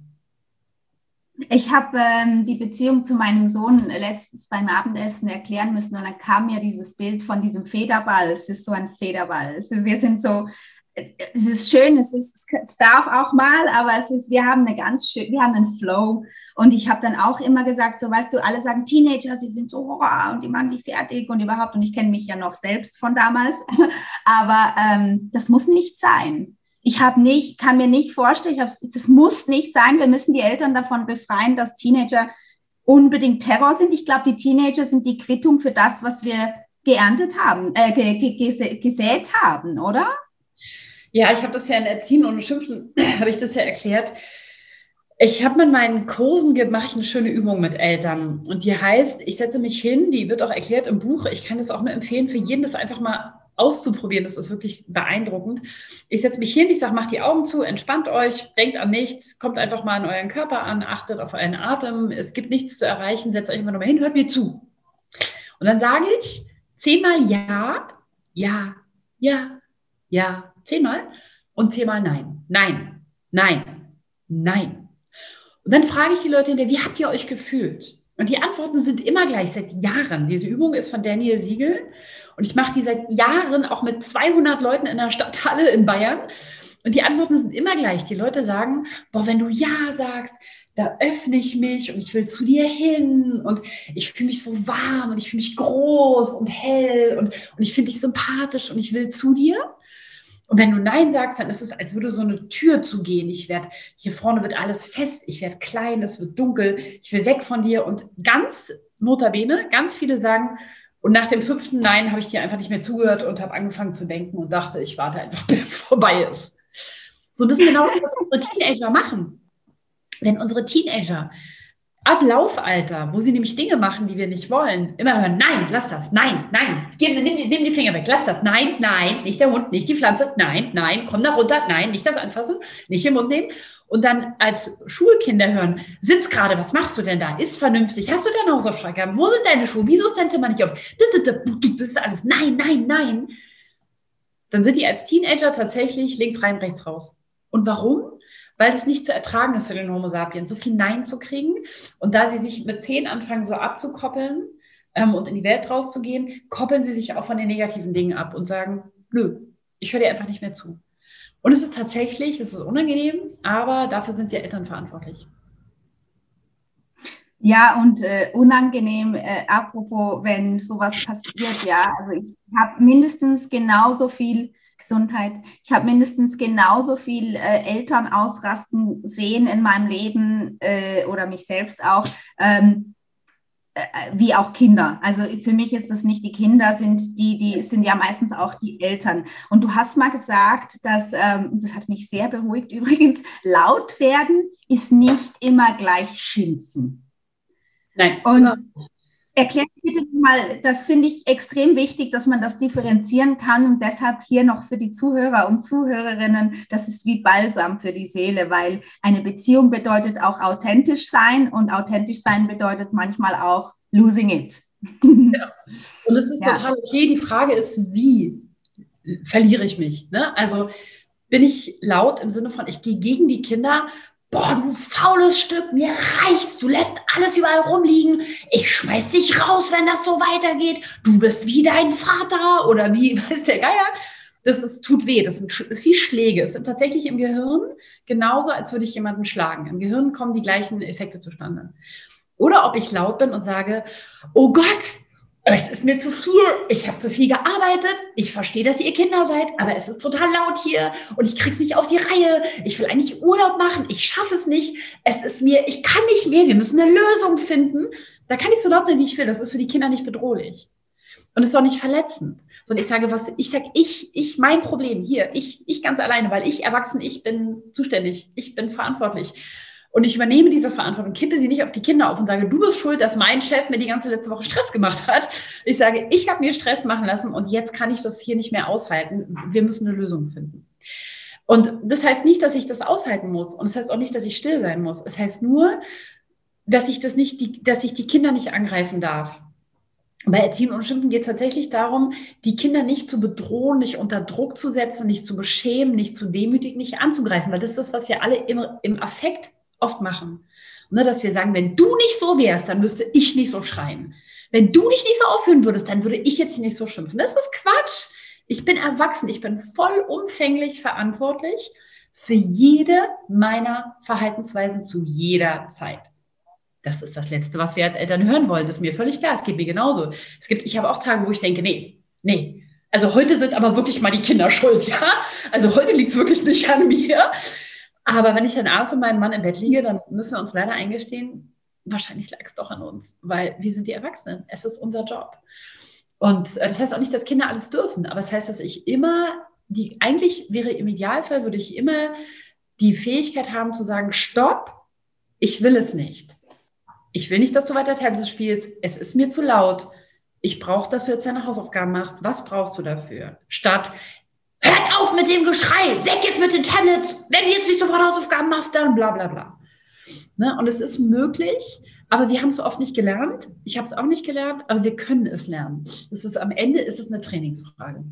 Ich habe die Beziehung zu meinem Sohn letztens beim Abendessen erklären müssen, und dann kam mir dieses Bild von diesem Federball. Es ist so ein Federball. Wir sind so, es ist schön, es darf auch mal, aber wir haben einen Flow. Und ich habe dann auch immer gesagt, so, weißt du, alle sagen Teenager, sie sind so und die machen die fertig und überhaupt. Und ich kenne mich ja noch selbst von damals. Aber das muss nicht sein. Kann mir nicht vorstellen, das muss nicht sein. Wir müssen die Eltern davon befreien, dass Teenager unbedingt Terror sind. Ich glaube, die Teenager sind die Quittung für das, was wir geerntet haben, gesät haben, oder? Ja, ich habe das ja in Erziehen ohne Schimpfen, habe ich das ja erklärt. Ich habe mit meinen Kursen, mache ich eine schöne Übung mit Eltern. Und die heißt, ich setze mich hin, die wird auch erklärt im Buch. Ich kann das auch nur empfehlen, für jeden das einfach mal auszuprobieren. Das ist wirklich beeindruckend. Ich setze mich hin, ich sage, macht die Augen zu, entspannt euch, denkt an nichts, kommt einfach mal an euren Körper an, achtet auf euren Atem. Es gibt nichts zu erreichen, setzt euch immer nur mal hin, hört mir zu. Und dann sage ich 10-mal ja, ja, ja, ja, 10-mal und 10-mal nein, nein, nein, nein. Und dann frage ich die Leute hinterher, wie habt ihr euch gefühlt? Und die Antworten sind immer gleich, seit Jahren. Diese Übung ist von Daniel Siegel und ich mache die seit Jahren auch mit 200 Leuten in der Stadthalle in Bayern. Und die Antworten sind immer gleich. Die Leute sagen, boah, wenn du ja sagst, da öffne ich mich und ich will zu dir hin und ich fühle mich so warm und ich fühle mich groß und hell und ich finde dich sympathisch und ich will zu dir. Und wenn du Nein sagst, dann ist es, als würde so eine Tür zugehen. Hier vorne wird alles fest, ich werde klein, es wird dunkel, ich will weg von dir. Und ganz notabene, ganz viele sagen, und nach dem 5. Nein habe ich dir einfach nicht mehr zugehört und habe angefangen zu denken und dachte, ich warte einfach, bis es vorbei ist. So, das ist genau das, was unsere Teenager machen. Wenn unsere Teenager ab Laufalter, wo sie nämlich Dinge machen, die wir nicht wollen, immer hören, nein, lass das, nein, nein, nimm die Finger weg, lass das, nein, nein, nicht der Hund, nicht die Pflanze, nein, nein, komm da runter, nein, nicht das anfassen, nicht im Mund nehmen. Und dann als Schulkinder hören, sitz gerade, was machst du denn da, ist vernünftig, hast du deine Hausaufgaben, wo sind deine Schuhe, wieso ist dein Zimmer nicht auf, das ist alles, nein, nein, nein. Dann sind die als Teenager tatsächlich links rein, rechts raus. Und warum? Weil es nicht zu ertragen ist für den Homo sapiens, so viel Nein zu kriegen. Und da sie sich mit 10 anfangen, so abzukoppeln und in die Welt rauszugehen, koppeln sie sich auch von den negativen Dingen ab und sagen, nö, ich höre dir einfach nicht mehr zu. Und es ist tatsächlich, es ist unangenehm, aber dafür sind wir Eltern verantwortlich. Ja, und unangenehm, apropos, wenn sowas passiert, ja, also ich habe mindestens genauso viel Gesundheit. Ich habe mindestens genauso viel Eltern ausrasten sehen in meinem Leben oder mich selbst auch, wie auch Kinder. Also für mich ist das nicht die Kinder, die sind ja meistens auch die Eltern. Und du hast mal gesagt, dass, das hat mich sehr beruhigt übrigens, laut werden ist nicht immer gleich schimpfen. Nein. Und erklär bitte mal, das finde ich extrem wichtig, dass man das differenzieren kann und deshalb hier noch für die Zuhörer und Zuhörerinnen, das ist wie Balsam für die Seele, weil eine Beziehung bedeutet auch authentisch sein und authentisch sein bedeutet manchmal auch losing it. Ja. Und es ist total okay. Die Frage ist, wie verliere ich mich? Ne? Also bin ich laut im Sinne von, ich gehe gegen die Kinder. Boah, du faules Stück, mir reicht's, du lässt alles überall rumliegen, ich schmeiß dich raus, wenn das so weitergeht, du bist wie dein Vater oder wie, weiß der Geier. Tut weh, das ist wie Schläge. Es sind tatsächlich im Gehirn genauso, als würde ich jemanden schlagen. Im Gehirn kommen die gleichen Effekte zustande. Oder ob ich laut bin und sage, oh Gott, es ist mir zu viel, ich habe zu viel gearbeitet, ich verstehe, dass ihr Kinder seid, aber es ist total laut hier und ich krieg's nicht auf die Reihe, ich will eigentlich Urlaub machen, ich schaffe es nicht, ich kann nicht mehr, wir müssen eine Lösung finden. Da kann ich so laut sein, wie ich will, das ist für die Kinder nicht bedrohlich. Und es ist auch nicht verletzend, sondern ich sage, mein Problem hier, ich ganz alleine, weil ich erwachsen, ich bin zuständig, ich bin verantwortlich. Und ich übernehme diese Verantwortung, kippe sie nicht auf die Kinder auf und sage, du bist schuld, dass mein Chef mir die ganze letzte Woche Stress gemacht hat. Ich sage, ich habe mir Stress machen lassen und jetzt kann ich das hier nicht mehr aushalten. Wir müssen eine Lösung finden. Und das heißt nicht, dass ich das aushalten muss. Und es heißt auch nicht, dass ich still sein muss. Es heißt nur, dass ich die Kinder nicht angreifen darf. Bei Erziehen und Schimpfen geht es tatsächlich darum, die Kinder nicht zu bedrohen, nicht unter Druck zu setzen, nicht zu beschämen, nicht zu demütigen, nicht anzugreifen. Weil das ist das, was wir alle im Affekt oft machen. Ne, dass wir sagen, wenn du nicht so wärst, dann müsste ich nicht so schreien. Wenn du dich nicht so aufführen würdest, dann würde ich jetzt nicht so schimpfen. Das ist Quatsch. Ich bin erwachsen. Ich bin vollumfänglich verantwortlich für jede meiner Verhaltensweisen zu jeder Zeit. Das ist das Letzte, was wir als Eltern hören wollen. Das ist mir völlig klar. Es geht mir genauso. Ich habe auch Tage, wo ich denke, nee. Also heute sind aber wirklich mal die Kinder schuld, ja? Also heute liegt es wirklich nicht an mir. Aber wenn ich dann abends mit meinem Mann im Bett liege, dann müssen wir uns leider eingestehen, wahrscheinlich lag es doch an uns, weil wir sind die Erwachsenen. Es ist unser Job. Und das heißt auch nicht, dass Kinder alles dürfen, aber es heißt, dass ich immer, eigentlich wäre im Idealfall, würde ich immer die Fähigkeit haben zu sagen, stopp, ich will es nicht. Ich will nicht, dass du weiter Tablet spielst. Es ist mir zu laut. Ich brauche, dass du jetzt deine Hausaufgaben machst. Was brauchst du dafür? Statt, hört auf mit dem Geschrei, weg jetzt mit den Tablets. Wenn du jetzt nicht sofort Hausaufgaben machst, dann bla bla bla. Ne? Und es ist möglich, aber wir haben es so oft nicht gelernt. Ich habe es auch nicht gelernt, aber wir können es lernen. Am Ende ist es eine Trainingsfrage.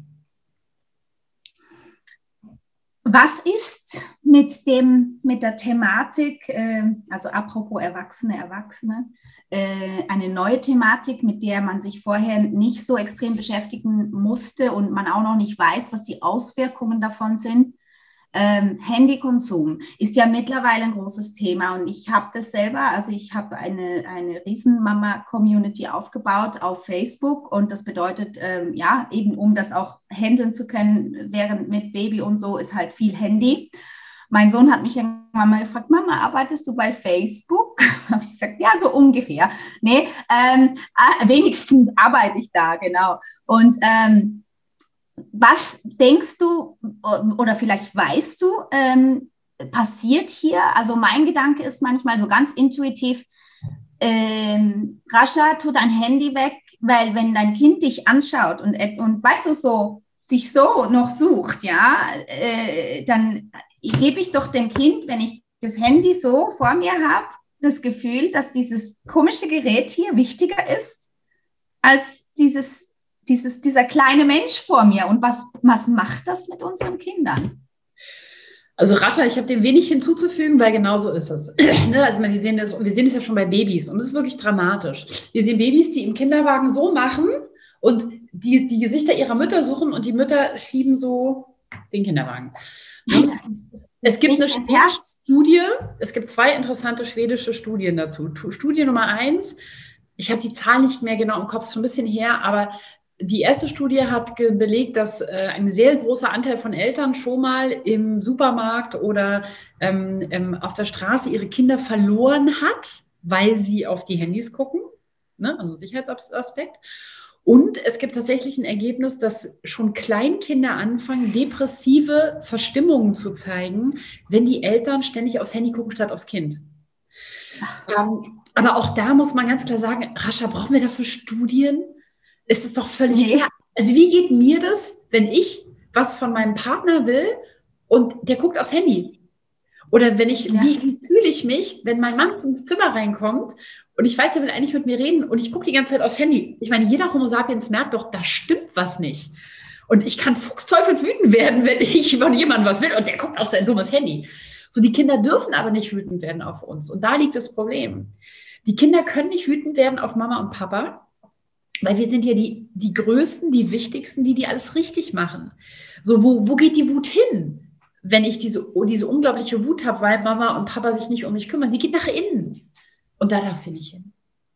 Was ist mit der Thematik, also apropos Erwachsene, eine neue Thematik, mit der man sich vorher nicht so extrem beschäftigen musste und man auch noch nicht weiß, was die Auswirkungen davon sind? Handykonsum ist ja mittlerweile ein großes Thema und ich habe das selber, also ich habe eine Riesen-Mama-Community aufgebaut auf Facebook und das bedeutet, ja, eben um das auch handeln zu können, während mit Baby und so ist halt viel Handy. Mein Sohn hat mich irgendwann mal gefragt, Mama, arbeitest du bei Facebook? Habe ich gesagt, ja, so ungefähr. Nee, wenigstens arbeite ich da, genau. Und was denkst du oder vielleicht weißt du, passiert hier? Also mein Gedanke ist manchmal so ganz intuitiv, Rascha, tu dein Handy weg, weil wenn dein Kind dich anschaut und weißt du, so sich so noch sucht, ja, dann gebe ich doch dem Kind, wenn ich das Handy so vor mir habe, das Gefühl, dass dieses komische Gerät hier wichtiger ist als dieser kleine Mensch vor mir. Und was macht das mit unseren Kindern? Also Rascha, ich habe dem wenig hinzuzufügen, weil genau so ist es. Also wir sehen das ja schon bei Babys und es ist wirklich dramatisch. Wir sehen Babys, die im Kinderwagen so machen und die Gesichter ihrer Mütter suchen und die Mütter schieben so den Kinderwagen. Es gibt eine Studie, es gibt 2 interessante schwedische Studien dazu. Studie Nummer 1, ich habe die Zahl nicht mehr genau im Kopf, schon ein bisschen her, aber die erste Studie hat belegt, dass ein sehr großer Anteil von Eltern schon mal im Supermarkt oder auf der Straße ihre Kinder verloren hat, weil sie auf die Handys gucken, ne? Also Sicherheitsaspekt. Und es gibt tatsächlich ein Ergebnis, dass schon Kleinkinder anfangen, depressive Verstimmungen zu zeigen, wenn die Eltern ständig aufs Handy gucken, statt aufs Kind. Aber auch da muss man ganz klar sagen, Rascha, brauchen wir dafür Studien? Ist es doch völlig klar. Also wie geht mir das, wenn ich was von meinem Partner will und der guckt aufs Handy? Oder wie fühle ich mich, wenn mein Mann zum Zimmer reinkommt und ich weiß, er will eigentlich mit mir reden und ich gucke die ganze Zeit aufs Handy? Ich meine, jeder Homo sapiens merkt doch, da stimmt was nicht. Und ich kann fuchsteufelswütend werden, wenn ich von jemandem was will und der guckt auf sein dummes Handy. So, die Kinder dürfen aber nicht wütend werden auf uns. Und da liegt das Problem. Die Kinder können nicht wütend werden auf Mama und Papa, weil wir sind ja die Größten, die Wichtigsten, die alles richtig machen. So, wo geht die Wut hin, wenn ich diese unglaubliche Wut habe, weil Mama und Papa sich nicht um mich kümmern? Sie geht nach innen. Und da darf sie nicht hin.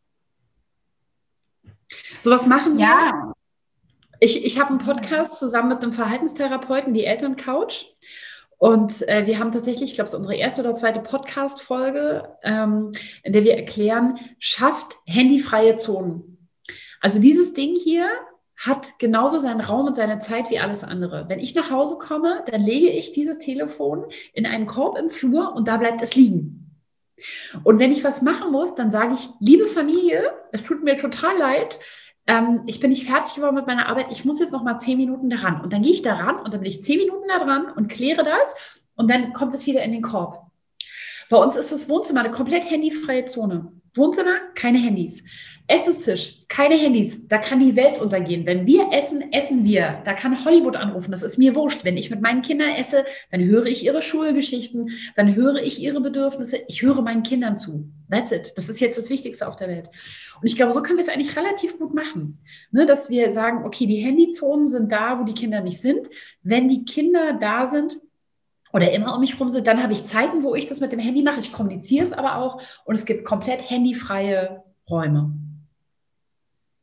So, was machen wir? Ja. Ich habe einen Podcast zusammen mit einem Verhaltenstherapeuten, die Elterncouch. Und wir haben tatsächlich, ich glaube, es ist unsere erste oder zweite Podcast-Folge, in der wir erklären, schafft handyfreie Zonen. Also dieses Ding hier hat genauso seinen Raum und seine Zeit wie alles andere. Wenn ich nach Hause komme, dann lege ich dieses Telefon in einen Korb im Flur und da bleibt es liegen. Und wenn ich was machen muss, dann sage ich, liebe Familie, es tut mir total leid, ich bin nicht fertig geworden mit meiner Arbeit, ich muss jetzt noch mal 10 Minuten daran. Und dann gehe ich daran und dann bin ich 10 Minuten da dran und kläre das und dann kommt es wieder in den Korb. Bei uns ist das Wohnzimmer eine komplett handyfreie Zone. Wohnzimmer, keine Handys. Essenstisch, keine Handys. Da kann die Welt untergehen. Wenn wir essen, essen wir. Da kann Hollywood anrufen. Das ist mir wurscht. Wenn ich mit meinen Kindern esse, dann höre ich ihre Schulgeschichten, dann höre ich ihre Bedürfnisse. Ich höre meinen Kindern zu. That's it. Das ist jetzt das Wichtigste auf der Welt. Und ich glaube, so können wir es eigentlich relativ gut machen. Ne, dass wir sagen, okay, die Handyzonen sind da, wo die Kinder nicht sind. Wenn die Kinder da sind, oder immer um mich rum sind, dann habe ich Zeiten, wo ich das mit dem Handy mache. Ich kommuniziere es aber auch und es gibt komplett handyfreie Räume.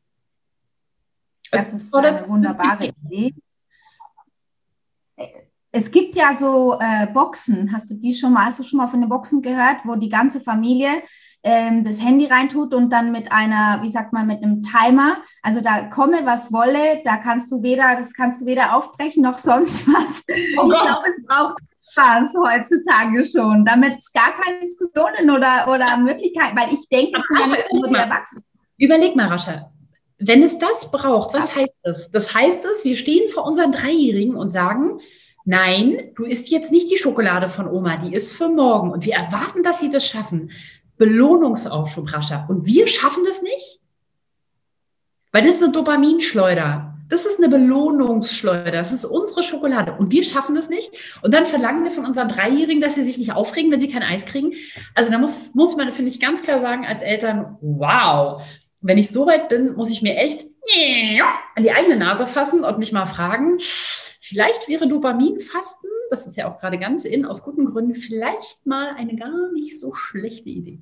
Das ist eine wunderbare Idee. es gibt ja so Boxen, hast du schon mal von den Boxen gehört, wo die ganze Familie das Handy reintut und dann mit einer, wie sagt man, mit einem Timer, also da komme, was wolle, das kannst du weder aufbrechen noch sonst was. Oh Ich Gott. glaube, es braucht was heutzutage schon, damit es gar keine Diskussionen oder Möglichkeiten, weil ich denke, es sind ja nicht nur die Erwachsenen. Überleg mal, Rascha, wenn es das braucht, was heißt das? Das heißt es, wir stehen vor unseren Dreijährigen und sagen, nein, du isst jetzt nicht die Schokolade von Oma, die ist für morgen. Und wir erwarten, dass sie das schaffen. Belohnungsaufschub, Rascha. Und wir schaffen das nicht? Weil das ist eine Dopaminschleuder. Das ist eine Belohnungsschleuder. Das ist unsere Schokolade. Und wir schaffen das nicht. Und dann verlangen wir von unseren Dreijährigen, dass sie sich nicht aufregen, wenn sie kein Eis kriegen. Also da muss man, finde ich, ganz klar sagen als Eltern, wow, wenn ich so weit bin, muss ich mir echt an die eigene Nase fassen und mich mal fragen, vielleicht wäre Dopaminfasten, das ist ja auch gerade ganz aus guten Gründen, vielleicht mal eine gar nicht so schlechte Idee.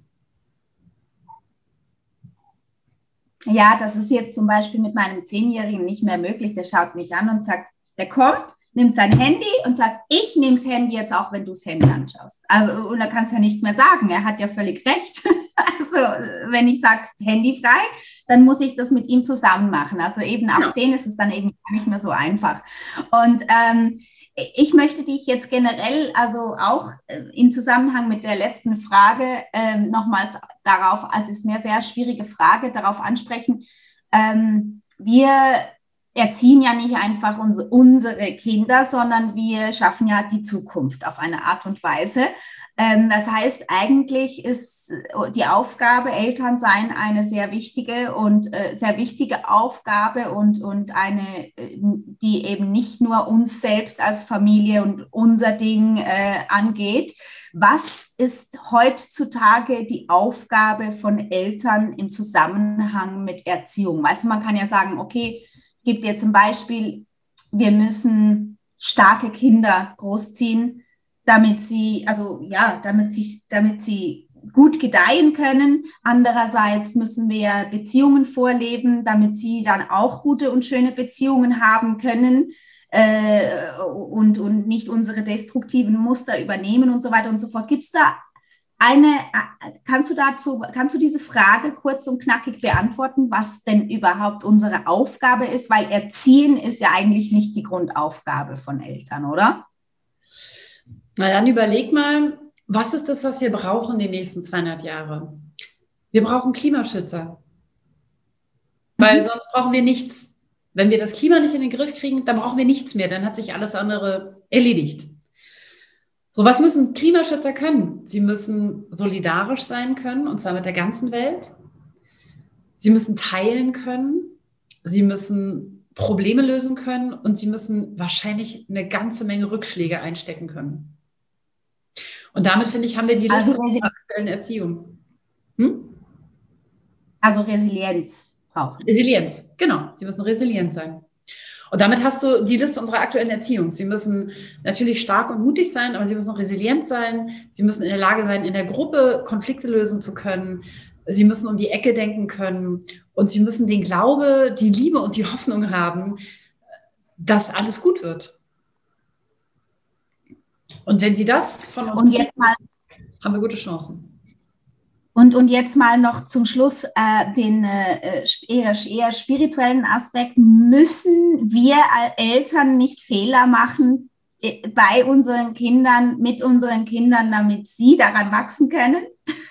Ja, das ist jetzt zum Beispiel mit meinem 10-Jährigen nicht mehr möglich. Der schaut mich an und sagt, der kommt, nimmt sein Handy und sagt, ich nehme das Handy jetzt auch, wenn du das Handy anschaust. Also, und da kannst du ja nichts mehr sagen. Er hat ja völlig recht. Also wenn ich sage, Handy frei, dann muss ich das mit ihm zusammen machen. Also eben ab 10 ist es dann eben nicht mehr so einfach. Und ich möchte dich jetzt generell, also auch im Zusammenhang mit der letzten Frage nochmals darauf, also es ist eine sehr schwierige Frage, darauf ansprechen. Wir erziehen ja nicht einfach unsere Kinder, sondern wir schaffen ja die Zukunft auf eine Art und Weise. Das heißt, eigentlich ist die Aufgabe Elternsein eine sehr wichtige Aufgabe und eine, die eben nicht nur uns selbst als Familie und unser Ding angeht. Was ist heutzutage die Aufgabe von Eltern im Zusammenhang mit Erziehung? Weißt du, man kann ja sagen, okay, gibt jetzt ein Beispiel, wir müssen starke Kinder großziehen, damit sie gut gedeihen können. Andererseits müssen wir Beziehungen vorleben, damit sie dann auch gute und schöne Beziehungen haben können und nicht unsere destruktiven Muster übernehmen und so weiter und so fort. Gibt es da kannst du diese Frage kurz und knackig beantworten, was denn überhaupt unsere Aufgabe ist? Weil Erziehen ist ja eigentlich nicht die Grundaufgabe von Eltern, oder? Na dann überleg mal, was ist das, was wir brauchen die nächsten 200 Jahre? Wir brauchen Klimaschützer. Weil sonst brauchen wir nichts. Wenn wir das Klima nicht in den Griff kriegen, dann brauchen wir nichts mehr. Dann hat sich alles andere erledigt. So, was müssen Klimaschützer können? Sie müssen solidarisch sein können, und zwar mit der ganzen Welt. Sie müssen teilen können. Sie müssen Probleme lösen können. Und sie müssen wahrscheinlich eine ganze Menge Rückschläge einstecken können. Und damit, finde ich, haben wir die Liste der aktuellen Erziehung. Also Resilienz brauchen. Resilienz, genau. Sie müssen resilient sein. Und damit hast du die Liste unserer aktuellen Erziehung. Sie müssen natürlich stark und mutig sein, aber sie müssen auch resilient sein. Sie müssen in der Lage sein, in der Gruppe Konflikte lösen zu können. Sie müssen um die Ecke denken können. Und sie müssen den Glaube, die Liebe und die Hoffnung haben, dass alles gut wird. Und wenn sie das von uns haben wir gute Chancen. Und jetzt mal noch zum Schluss den eher spirituellen Aspekt. Müssen wir als Eltern nicht Fehler machen bei unseren Kindern, mit unseren Kindern, damit sie daran wachsen können?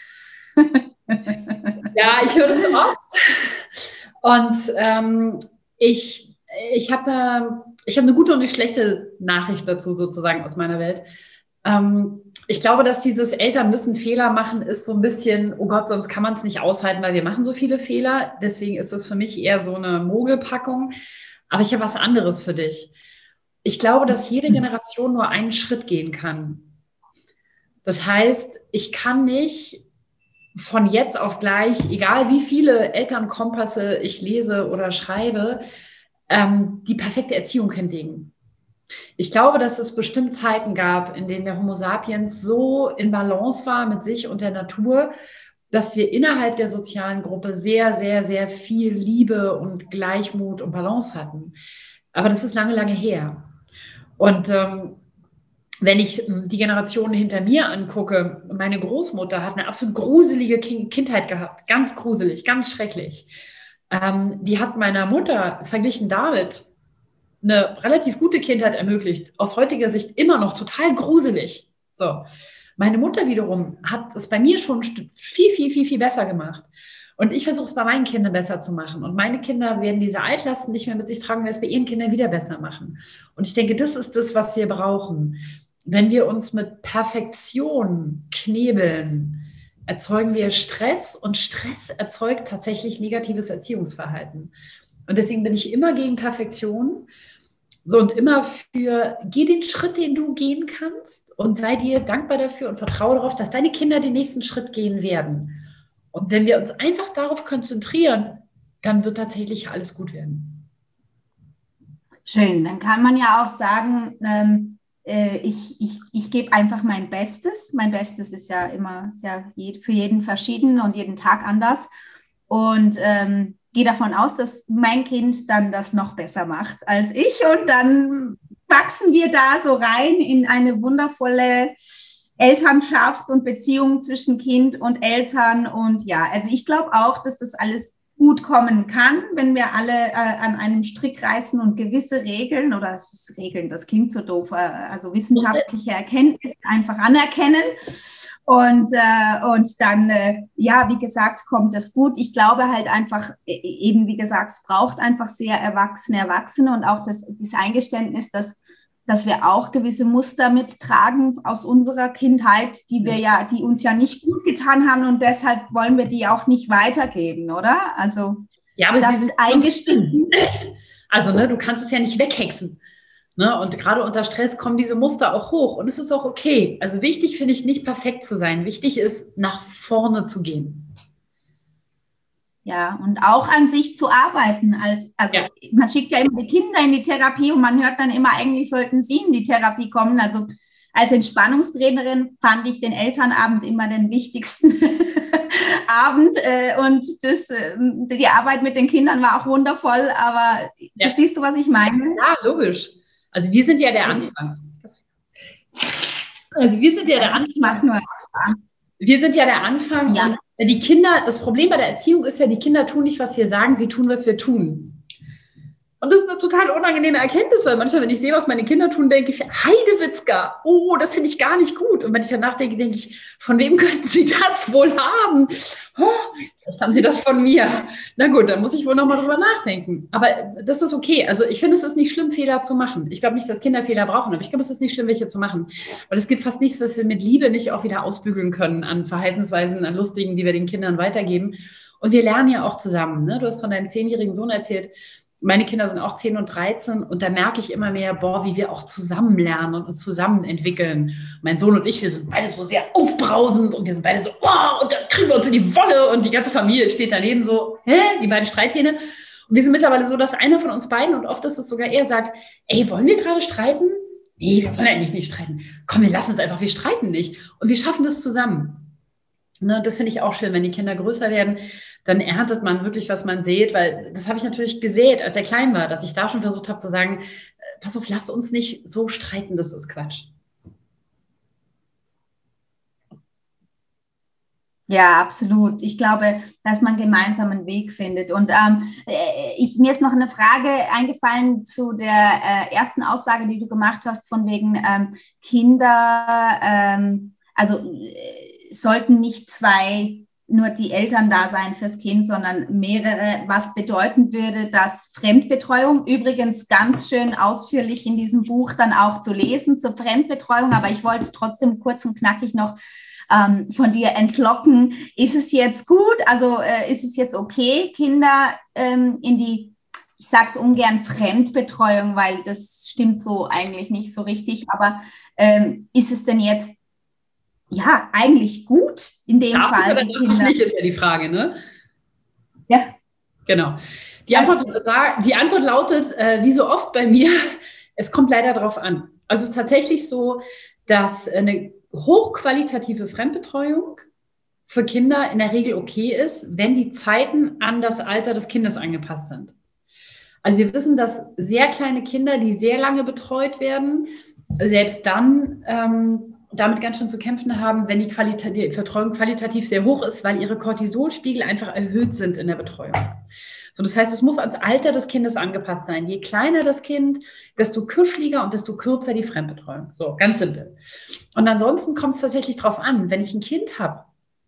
Ja, ich höre das oft. Und ich habe eine gute und eine schlechte Nachricht dazu sozusagen aus meiner Welt. Ich glaube, dass dieses Eltern müssen Fehler machen ist so ein bisschen, oh Gott, sonst kann man es nicht aushalten, weil wir machen so viele Fehler. Deswegen ist das für mich eher so eine Mogelpackung. Aber ich habe was anderes für dich. Ich glaube, dass jede Generation nur einen Schritt gehen kann. Das heißt, ich kann nicht von jetzt auf gleich, egal wie viele Elternkompasse ich lese oder schreibe, die perfekte Erziehung hinlegen. Ich glaube, dass es bestimmt Zeiten gab, in denen der Homo sapiens so in Balance war mit sich und der Natur, dass wir innerhalb der sozialen Gruppe sehr, sehr, sehr viel Liebe und Gleichmut und Balance hatten. Aber das ist lange, lange her. Und wenn ich die Generationen hinter mir angucke, meine Großmutter hat eine absolut gruselige Kindheit gehabt, ganz gruselig, ganz schrecklich. Die hat meiner Mutter verglichen damit eine relativ gute Kindheit ermöglicht. Aus heutiger Sicht immer noch total gruselig. So. Meine Mutter wiederum hat es bei mir schon viel, viel, viel, viel besser gemacht. Und ich versuche es bei meinen Kindern besser zu machen. Und meine Kinder werden diese Altlasten nicht mehr mit sich tragen, weil es bei ihren Kindern wieder besser machen. Und ich denke, das ist das, was wir brauchen. Wenn wir uns mit Perfektion knebeln, erzeugen wir Stress und Stress erzeugt tatsächlich negatives Erziehungsverhalten. Und deswegen bin ich immer gegen Perfektion. So, und immer geh den Schritt, den du gehen kannst und sei dir dankbar dafür und vertraue darauf, dass deine Kinder den nächsten Schritt gehen werden. Und wenn wir uns einfach darauf konzentrieren, dann wird tatsächlich alles gut werden. Schön, dann kann man ja auch sagen, ich gebe einfach mein Bestes. Mein Bestes ist ja immer für jeden verschieden und jeden Tag anders. Und gehe davon aus, dass mein Kind dann das noch besser macht als ich. Und dann wachsen wir da so rein in eine wundervolle Elternschaft und Beziehung zwischen Kind und Eltern. Und ja, also ich glaube auch, dass das alles gut kommen kann, wenn wir alle an einem Strick reißen und gewisse Regeln, Regeln, das klingt so doof, also wissenschaftliche Erkenntnisse einfach anerkennen. Und dann, wie gesagt, kommt das gut. Ich glaube halt einfach, eben wie gesagt, es braucht einfach sehr Erwachsene und auch das Eingeständnis, dass wir auch gewisse Muster mittragen aus unserer Kindheit, die uns ja nicht gut getan haben und deshalb wollen wir die auch nicht weitergeben, oder? Also ja, aber das ist eingestanden. Also du kannst es ja nicht weghexen. Ne? Und gerade unter Stress kommen diese Muster auch hoch und es ist auch okay. Also wichtig finde ich nicht perfekt zu sein. Wichtig ist, nach vorne zu gehen. Ja, und auch an sich zu arbeiten. Man schickt ja immer die Kinder in die Therapie und man hört dann immer, eigentlich sollten sie in die Therapie kommen. Also als Entspannungstrainerin fand ich den Elternabend immer den wichtigsten Abend. Und die Arbeit mit den Kindern war auch wundervoll. Aber verstehst du, was ich meine? Ja, logisch. Also wir sind ja der Anfang. Wir sind ja der Anfang. Ja. Und die Kinder, das Problem bei der Erziehung ist ja, die Kinder tun nicht, was wir sagen, sie tun, was wir tun. Und das ist eine total unangenehme Erkenntnis, weil manchmal, wenn ich sehe, was meine Kinder tun, denke ich, Heidewitzka, oh, das finde ich gar nicht gut. Und wenn ich danach denke, denke ich, von wem könnten sie das wohl haben? Oh, vielleicht haben sie das von mir. Na gut, dann muss ich wohl nochmal drüber nachdenken. Aber das ist okay. Also ich finde, es ist nicht schlimm, Fehler zu machen. Ich glaube nicht, dass Kinder Fehler brauchen, aber ich glaube, es ist nicht schlimm, welche zu machen. Weil es gibt fast nichts, was wir mit Liebe nicht auch wieder ausbügeln können an Verhaltensweisen, an Lustigen, die wir den Kindern weitergeben. Und wir lernen ja auch zusammen. Ne? Du hast von deinem 10-jährigen Sohn erzählt, meine Kinder sind auch 10 und 13 und da merke ich immer mehr, wie wir auch zusammen lernen und uns zusammen entwickeln. Mein Sohn und ich, wir sind beide so sehr aufbrausend und wir sind beide so, und dann kriegen wir uns in die Wolle und die ganze Familie steht daneben so, die beiden Streithähne. Und wir sind mittlerweile so, dass einer von uns beiden, und oft ist es sogar er, sagt, wollen wir gerade streiten? Nee, wir wollen eigentlich nicht streiten. Komm, wir lassen es einfach, wir streiten nicht. Und wir schaffen das zusammen. Ne, das finde ich auch schön, wenn die Kinder größer werden, dann erntet man wirklich, was man sät, weil das habe ich natürlich gesät, als er klein war, dass ich da schon versucht habe zu sagen, pass auf, lass uns nicht so streiten, das ist Quatsch. Ja, absolut. Ich glaube, dass man gemeinsam einen Weg findet. Und mir ist noch eine Frage eingefallen zu der ersten Aussage, die du gemacht hast, von wegen Kinder, sollten nicht nur die Eltern da sein fürs Kind, sondern mehrere, was bedeuten würde, dass Fremdbetreuung, übrigens ganz schön ausführlich in diesem Buch dann auch zu lesen zur Fremdbetreuung, aber ich wollte trotzdem kurz und knackig noch von dir entlocken. Ist es jetzt gut? Also ist es jetzt okay, Kinder in die, ich sage es ungern, Fremdbetreuung, weil das stimmt so eigentlich nicht so richtig, aber ist es denn jetzt eigentlich gut in dem Fall? Oder die Kinder nicht, ist ja die Frage, ne? Ja. Genau. Die Antwort lautet, wie so oft bei mir, es kommt leider darauf an. Also es ist tatsächlich so, dass eine hochqualitative Fremdbetreuung für Kinder in der Regel okay ist, wenn die Zeiten an das Alter des Kindes angepasst sind. Also wir wissen, dass sehr kleine Kinder, die sehr lange betreut werden, selbst dann damit ganz schön zu kämpfen haben, wenn die Betreuung qualitativ sehr hoch ist, weil ihre Cortisolspiegel einfach erhöht sind in der Betreuung. So, das heißt, es muss ans Alter des Kindes angepasst sein. Je kleiner das Kind, desto kuscheliger und desto kürzer die Fremdbetreuung. So, ganz simpel. Und ansonsten kommt es tatsächlich darauf an, wenn ich ein Kind habe,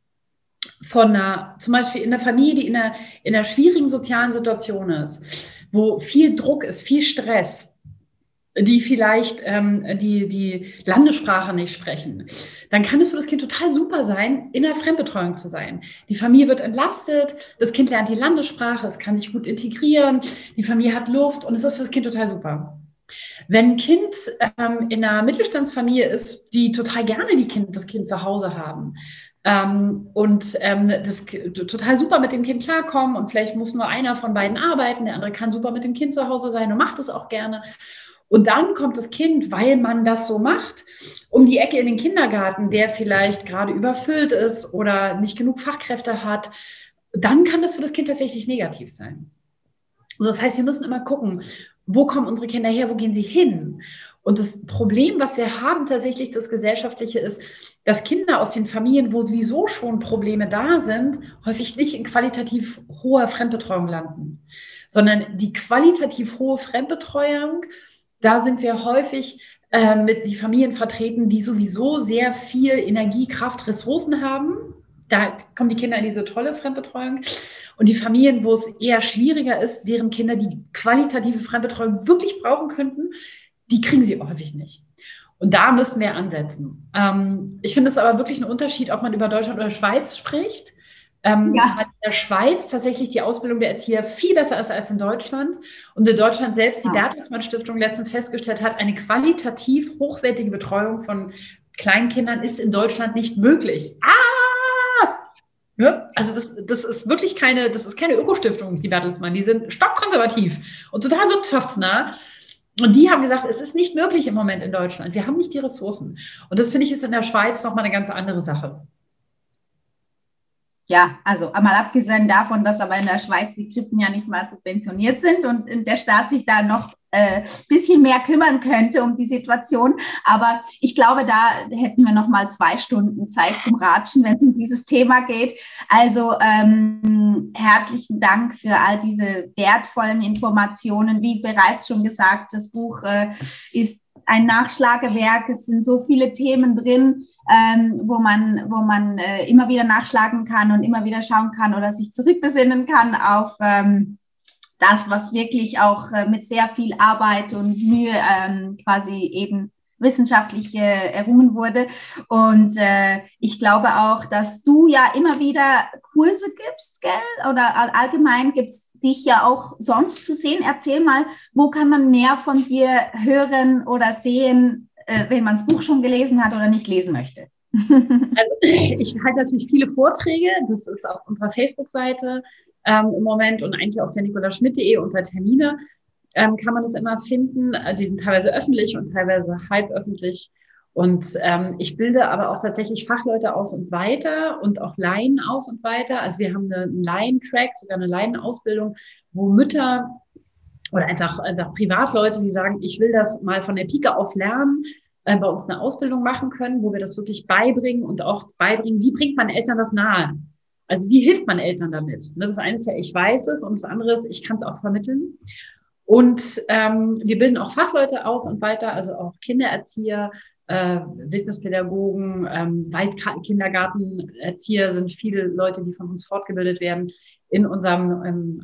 zum Beispiel in einer Familie, die in einer schwierigen sozialen Situation ist, wo viel Druck ist, viel Stress, die vielleicht die Landessprache nicht sprechen, dann kann es für das Kind total super sein, in der Fremdbetreuung zu sein. Die Familie wird entlastet, das Kind lernt die Landessprache, es kann sich gut integrieren, die Familie hat Luft und es ist für das Kind total super. Wenn ein Kind in einer Mittelstandsfamilie ist, die total gerne das Kind zu Hause haben, das total super mit dem Kind klarkommen und vielleicht muss nur einer von beiden arbeiten, der andere kann super mit dem Kind zu Hause sein und macht es auch gerne. Und dann kommt das Kind, weil man das so macht, um die Ecke in den Kindergarten, der vielleicht gerade überfüllt ist oder nicht genug Fachkräfte hat. Dann kann das für das Kind tatsächlich negativ sein. Also das heißt, wir müssen immer gucken, wo kommen unsere Kinder her, wo gehen sie hin? Und das Problem, was wir haben tatsächlich, das Gesellschaftliche ist, dass Kinder aus den Familien, wo sowieso schon Probleme da sind, häufig nicht in qualitativ hoher Fremdbetreuung landen, sondern die qualitativ hohe Fremdbetreuung, da sind wir häufig mit die Familien vertreten, die sowieso sehr viel Energie, Kraft, Ressourcen haben. Da kommen die Kinder in diese tolle Fremdbetreuung. Und die Familien, wo es eher schwieriger ist, deren Kinder die qualitative Fremdbetreuung wirklich brauchen könnten, die kriegen sie häufig nicht. Und da müssen wir ansetzen. Ich finde es aber wirklich ein Unterschied, ob man über Deutschland oder Schweiz spricht. Weil in der Schweiz tatsächlich die Ausbildung der Erzieher viel besser ist als in Deutschland. Und in Deutschland selbst die Bertelsmann Stiftung letztens festgestellt hat, eine qualitativ hochwertige Betreuung von Kleinkindern ist in Deutschland nicht möglich. Ja, also das ist wirklich keine Ökostiftung, die Bertelsmann. Die sind stockkonservativ und total wirtschaftsnah. Und die haben gesagt, es ist nicht möglich im Moment in Deutschland. Wir haben nicht die Ressourcen. Und das finde ich ist in der Schweiz nochmal eine ganz andere Sache. Ja, also mal abgesehen davon, dass aber in der Schweiz die Krippen ja nicht mal subventioniert sind und der Staat sich da noch ein bisschen mehr kümmern könnte um die Situation. Aber ich glaube, da hätten wir noch mal 2 Stunden Zeit zum Ratschen, wenn es um dieses Thema geht. Also herzlichen Dank für all diese wertvollen Informationen. Wie bereits schon gesagt, das Buch ist ein Nachschlagewerk. Es sind so viele Themen drin, wo man immer wieder nachschlagen kann und immer wieder schauen kann oder sich zurückbesinnen kann auf das, was wirklich auch mit sehr viel Arbeit und Mühe quasi eben wissenschaftlich errungen wurde. Und ich glaube auch, dass du ja immer wieder Kurse gibst, gell? Oder allgemein gibt es dich ja auch sonst zu sehen. Erzähl mal, wo kann man mehr von dir hören oder sehen, wenn man das Buch schon gelesen hat oder nicht lesen möchte? Also ich halte natürlich viele Vorträge, das ist auf unserer Facebook-Seite im Moment und eigentlich auf der nicolaschmidt.de unter Termine kann man das immer finden. Die sind teilweise öffentlich und teilweise halb öffentlich. Und ich bilde aber auch tatsächlich Fachleute aus und weiter und auch Laien aus und weiter. Also wir haben einen Laien-Track, sogar eine Laienausbildung, wo Mütter oder einfach Privatleute, die sagen, ich will das mal von der Pike auf lernen, bei uns eine Ausbildung machen können, wo wir das wirklich beibringen und auch beibringen, wie bringt man Eltern das nahe? Also wie hilft man Eltern damit? Das eine ist ja, ich weiß es und das andere ist, ich kann es auch vermitteln. Und wir bilden auch Fachleute aus und weiter, also auch Kindererzieher, Wildnispädagogen, Waldkindergartenerzieher sind viele Leute, die von uns fortgebildet werden in unserem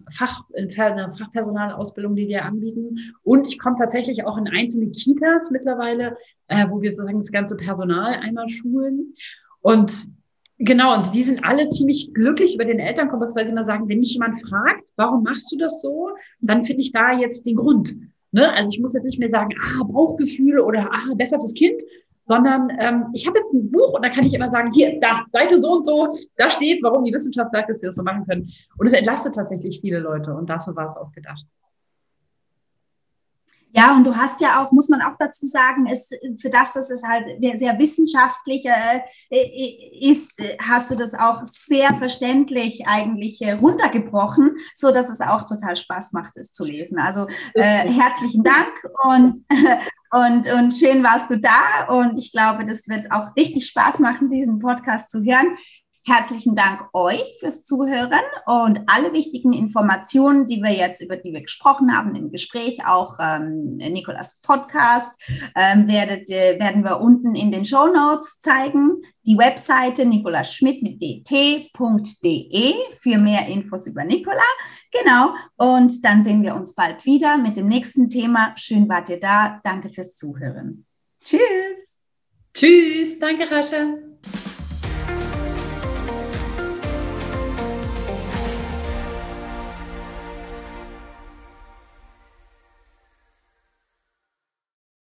Fachpersonalausbildung, die wir anbieten. Und ich komme tatsächlich auch in einzelne Kitas mittlerweile, wo wir sozusagen das ganze Personal einmal schulen. Und genau, und die sind alle ziemlich glücklich über den Elternkompass, weil sie immer sagen, wenn mich jemand fragt, warum machst du das so, dann finde ich da jetzt den Grund. Ne? Also ich muss jetzt nicht mehr sagen, Bauchgefühle oder besser fürs Kind, sondern ich habe jetzt ein Buch und da kann ich immer sagen, hier, da, Seite so und so, da steht, warum die Wissenschaft sagt, dass wir das so machen können. Und es entlastet tatsächlich viele Leute und dafür war es auch gedacht. Ja, und du hast ja auch, muss man auch dazu sagen, für das, dass es halt sehr wissenschaftlich ist, hast du das auch sehr verständlich eigentlich runtergebrochen, so dass es auch total Spaß macht, es zu lesen. Also herzlichen Dank und schön warst du da, und ich glaube, das wird auch richtig Spaß machen, diesen Podcast zu hören. Herzlichen Dank euch fürs Zuhören, und alle wichtigen Informationen, über die wir gesprochen haben im Gespräch, auch Nicolas Podcast, werden wir unten in den Shownotes zeigen. Die Webseite nicolaschmidt mit dt.de für mehr Infos über Nicola. Genau, und dann sehen wir uns bald wieder mit dem nächsten Thema. Schön wart ihr da. Danke fürs Zuhören. Tschüss. Tschüss, danke Rascha.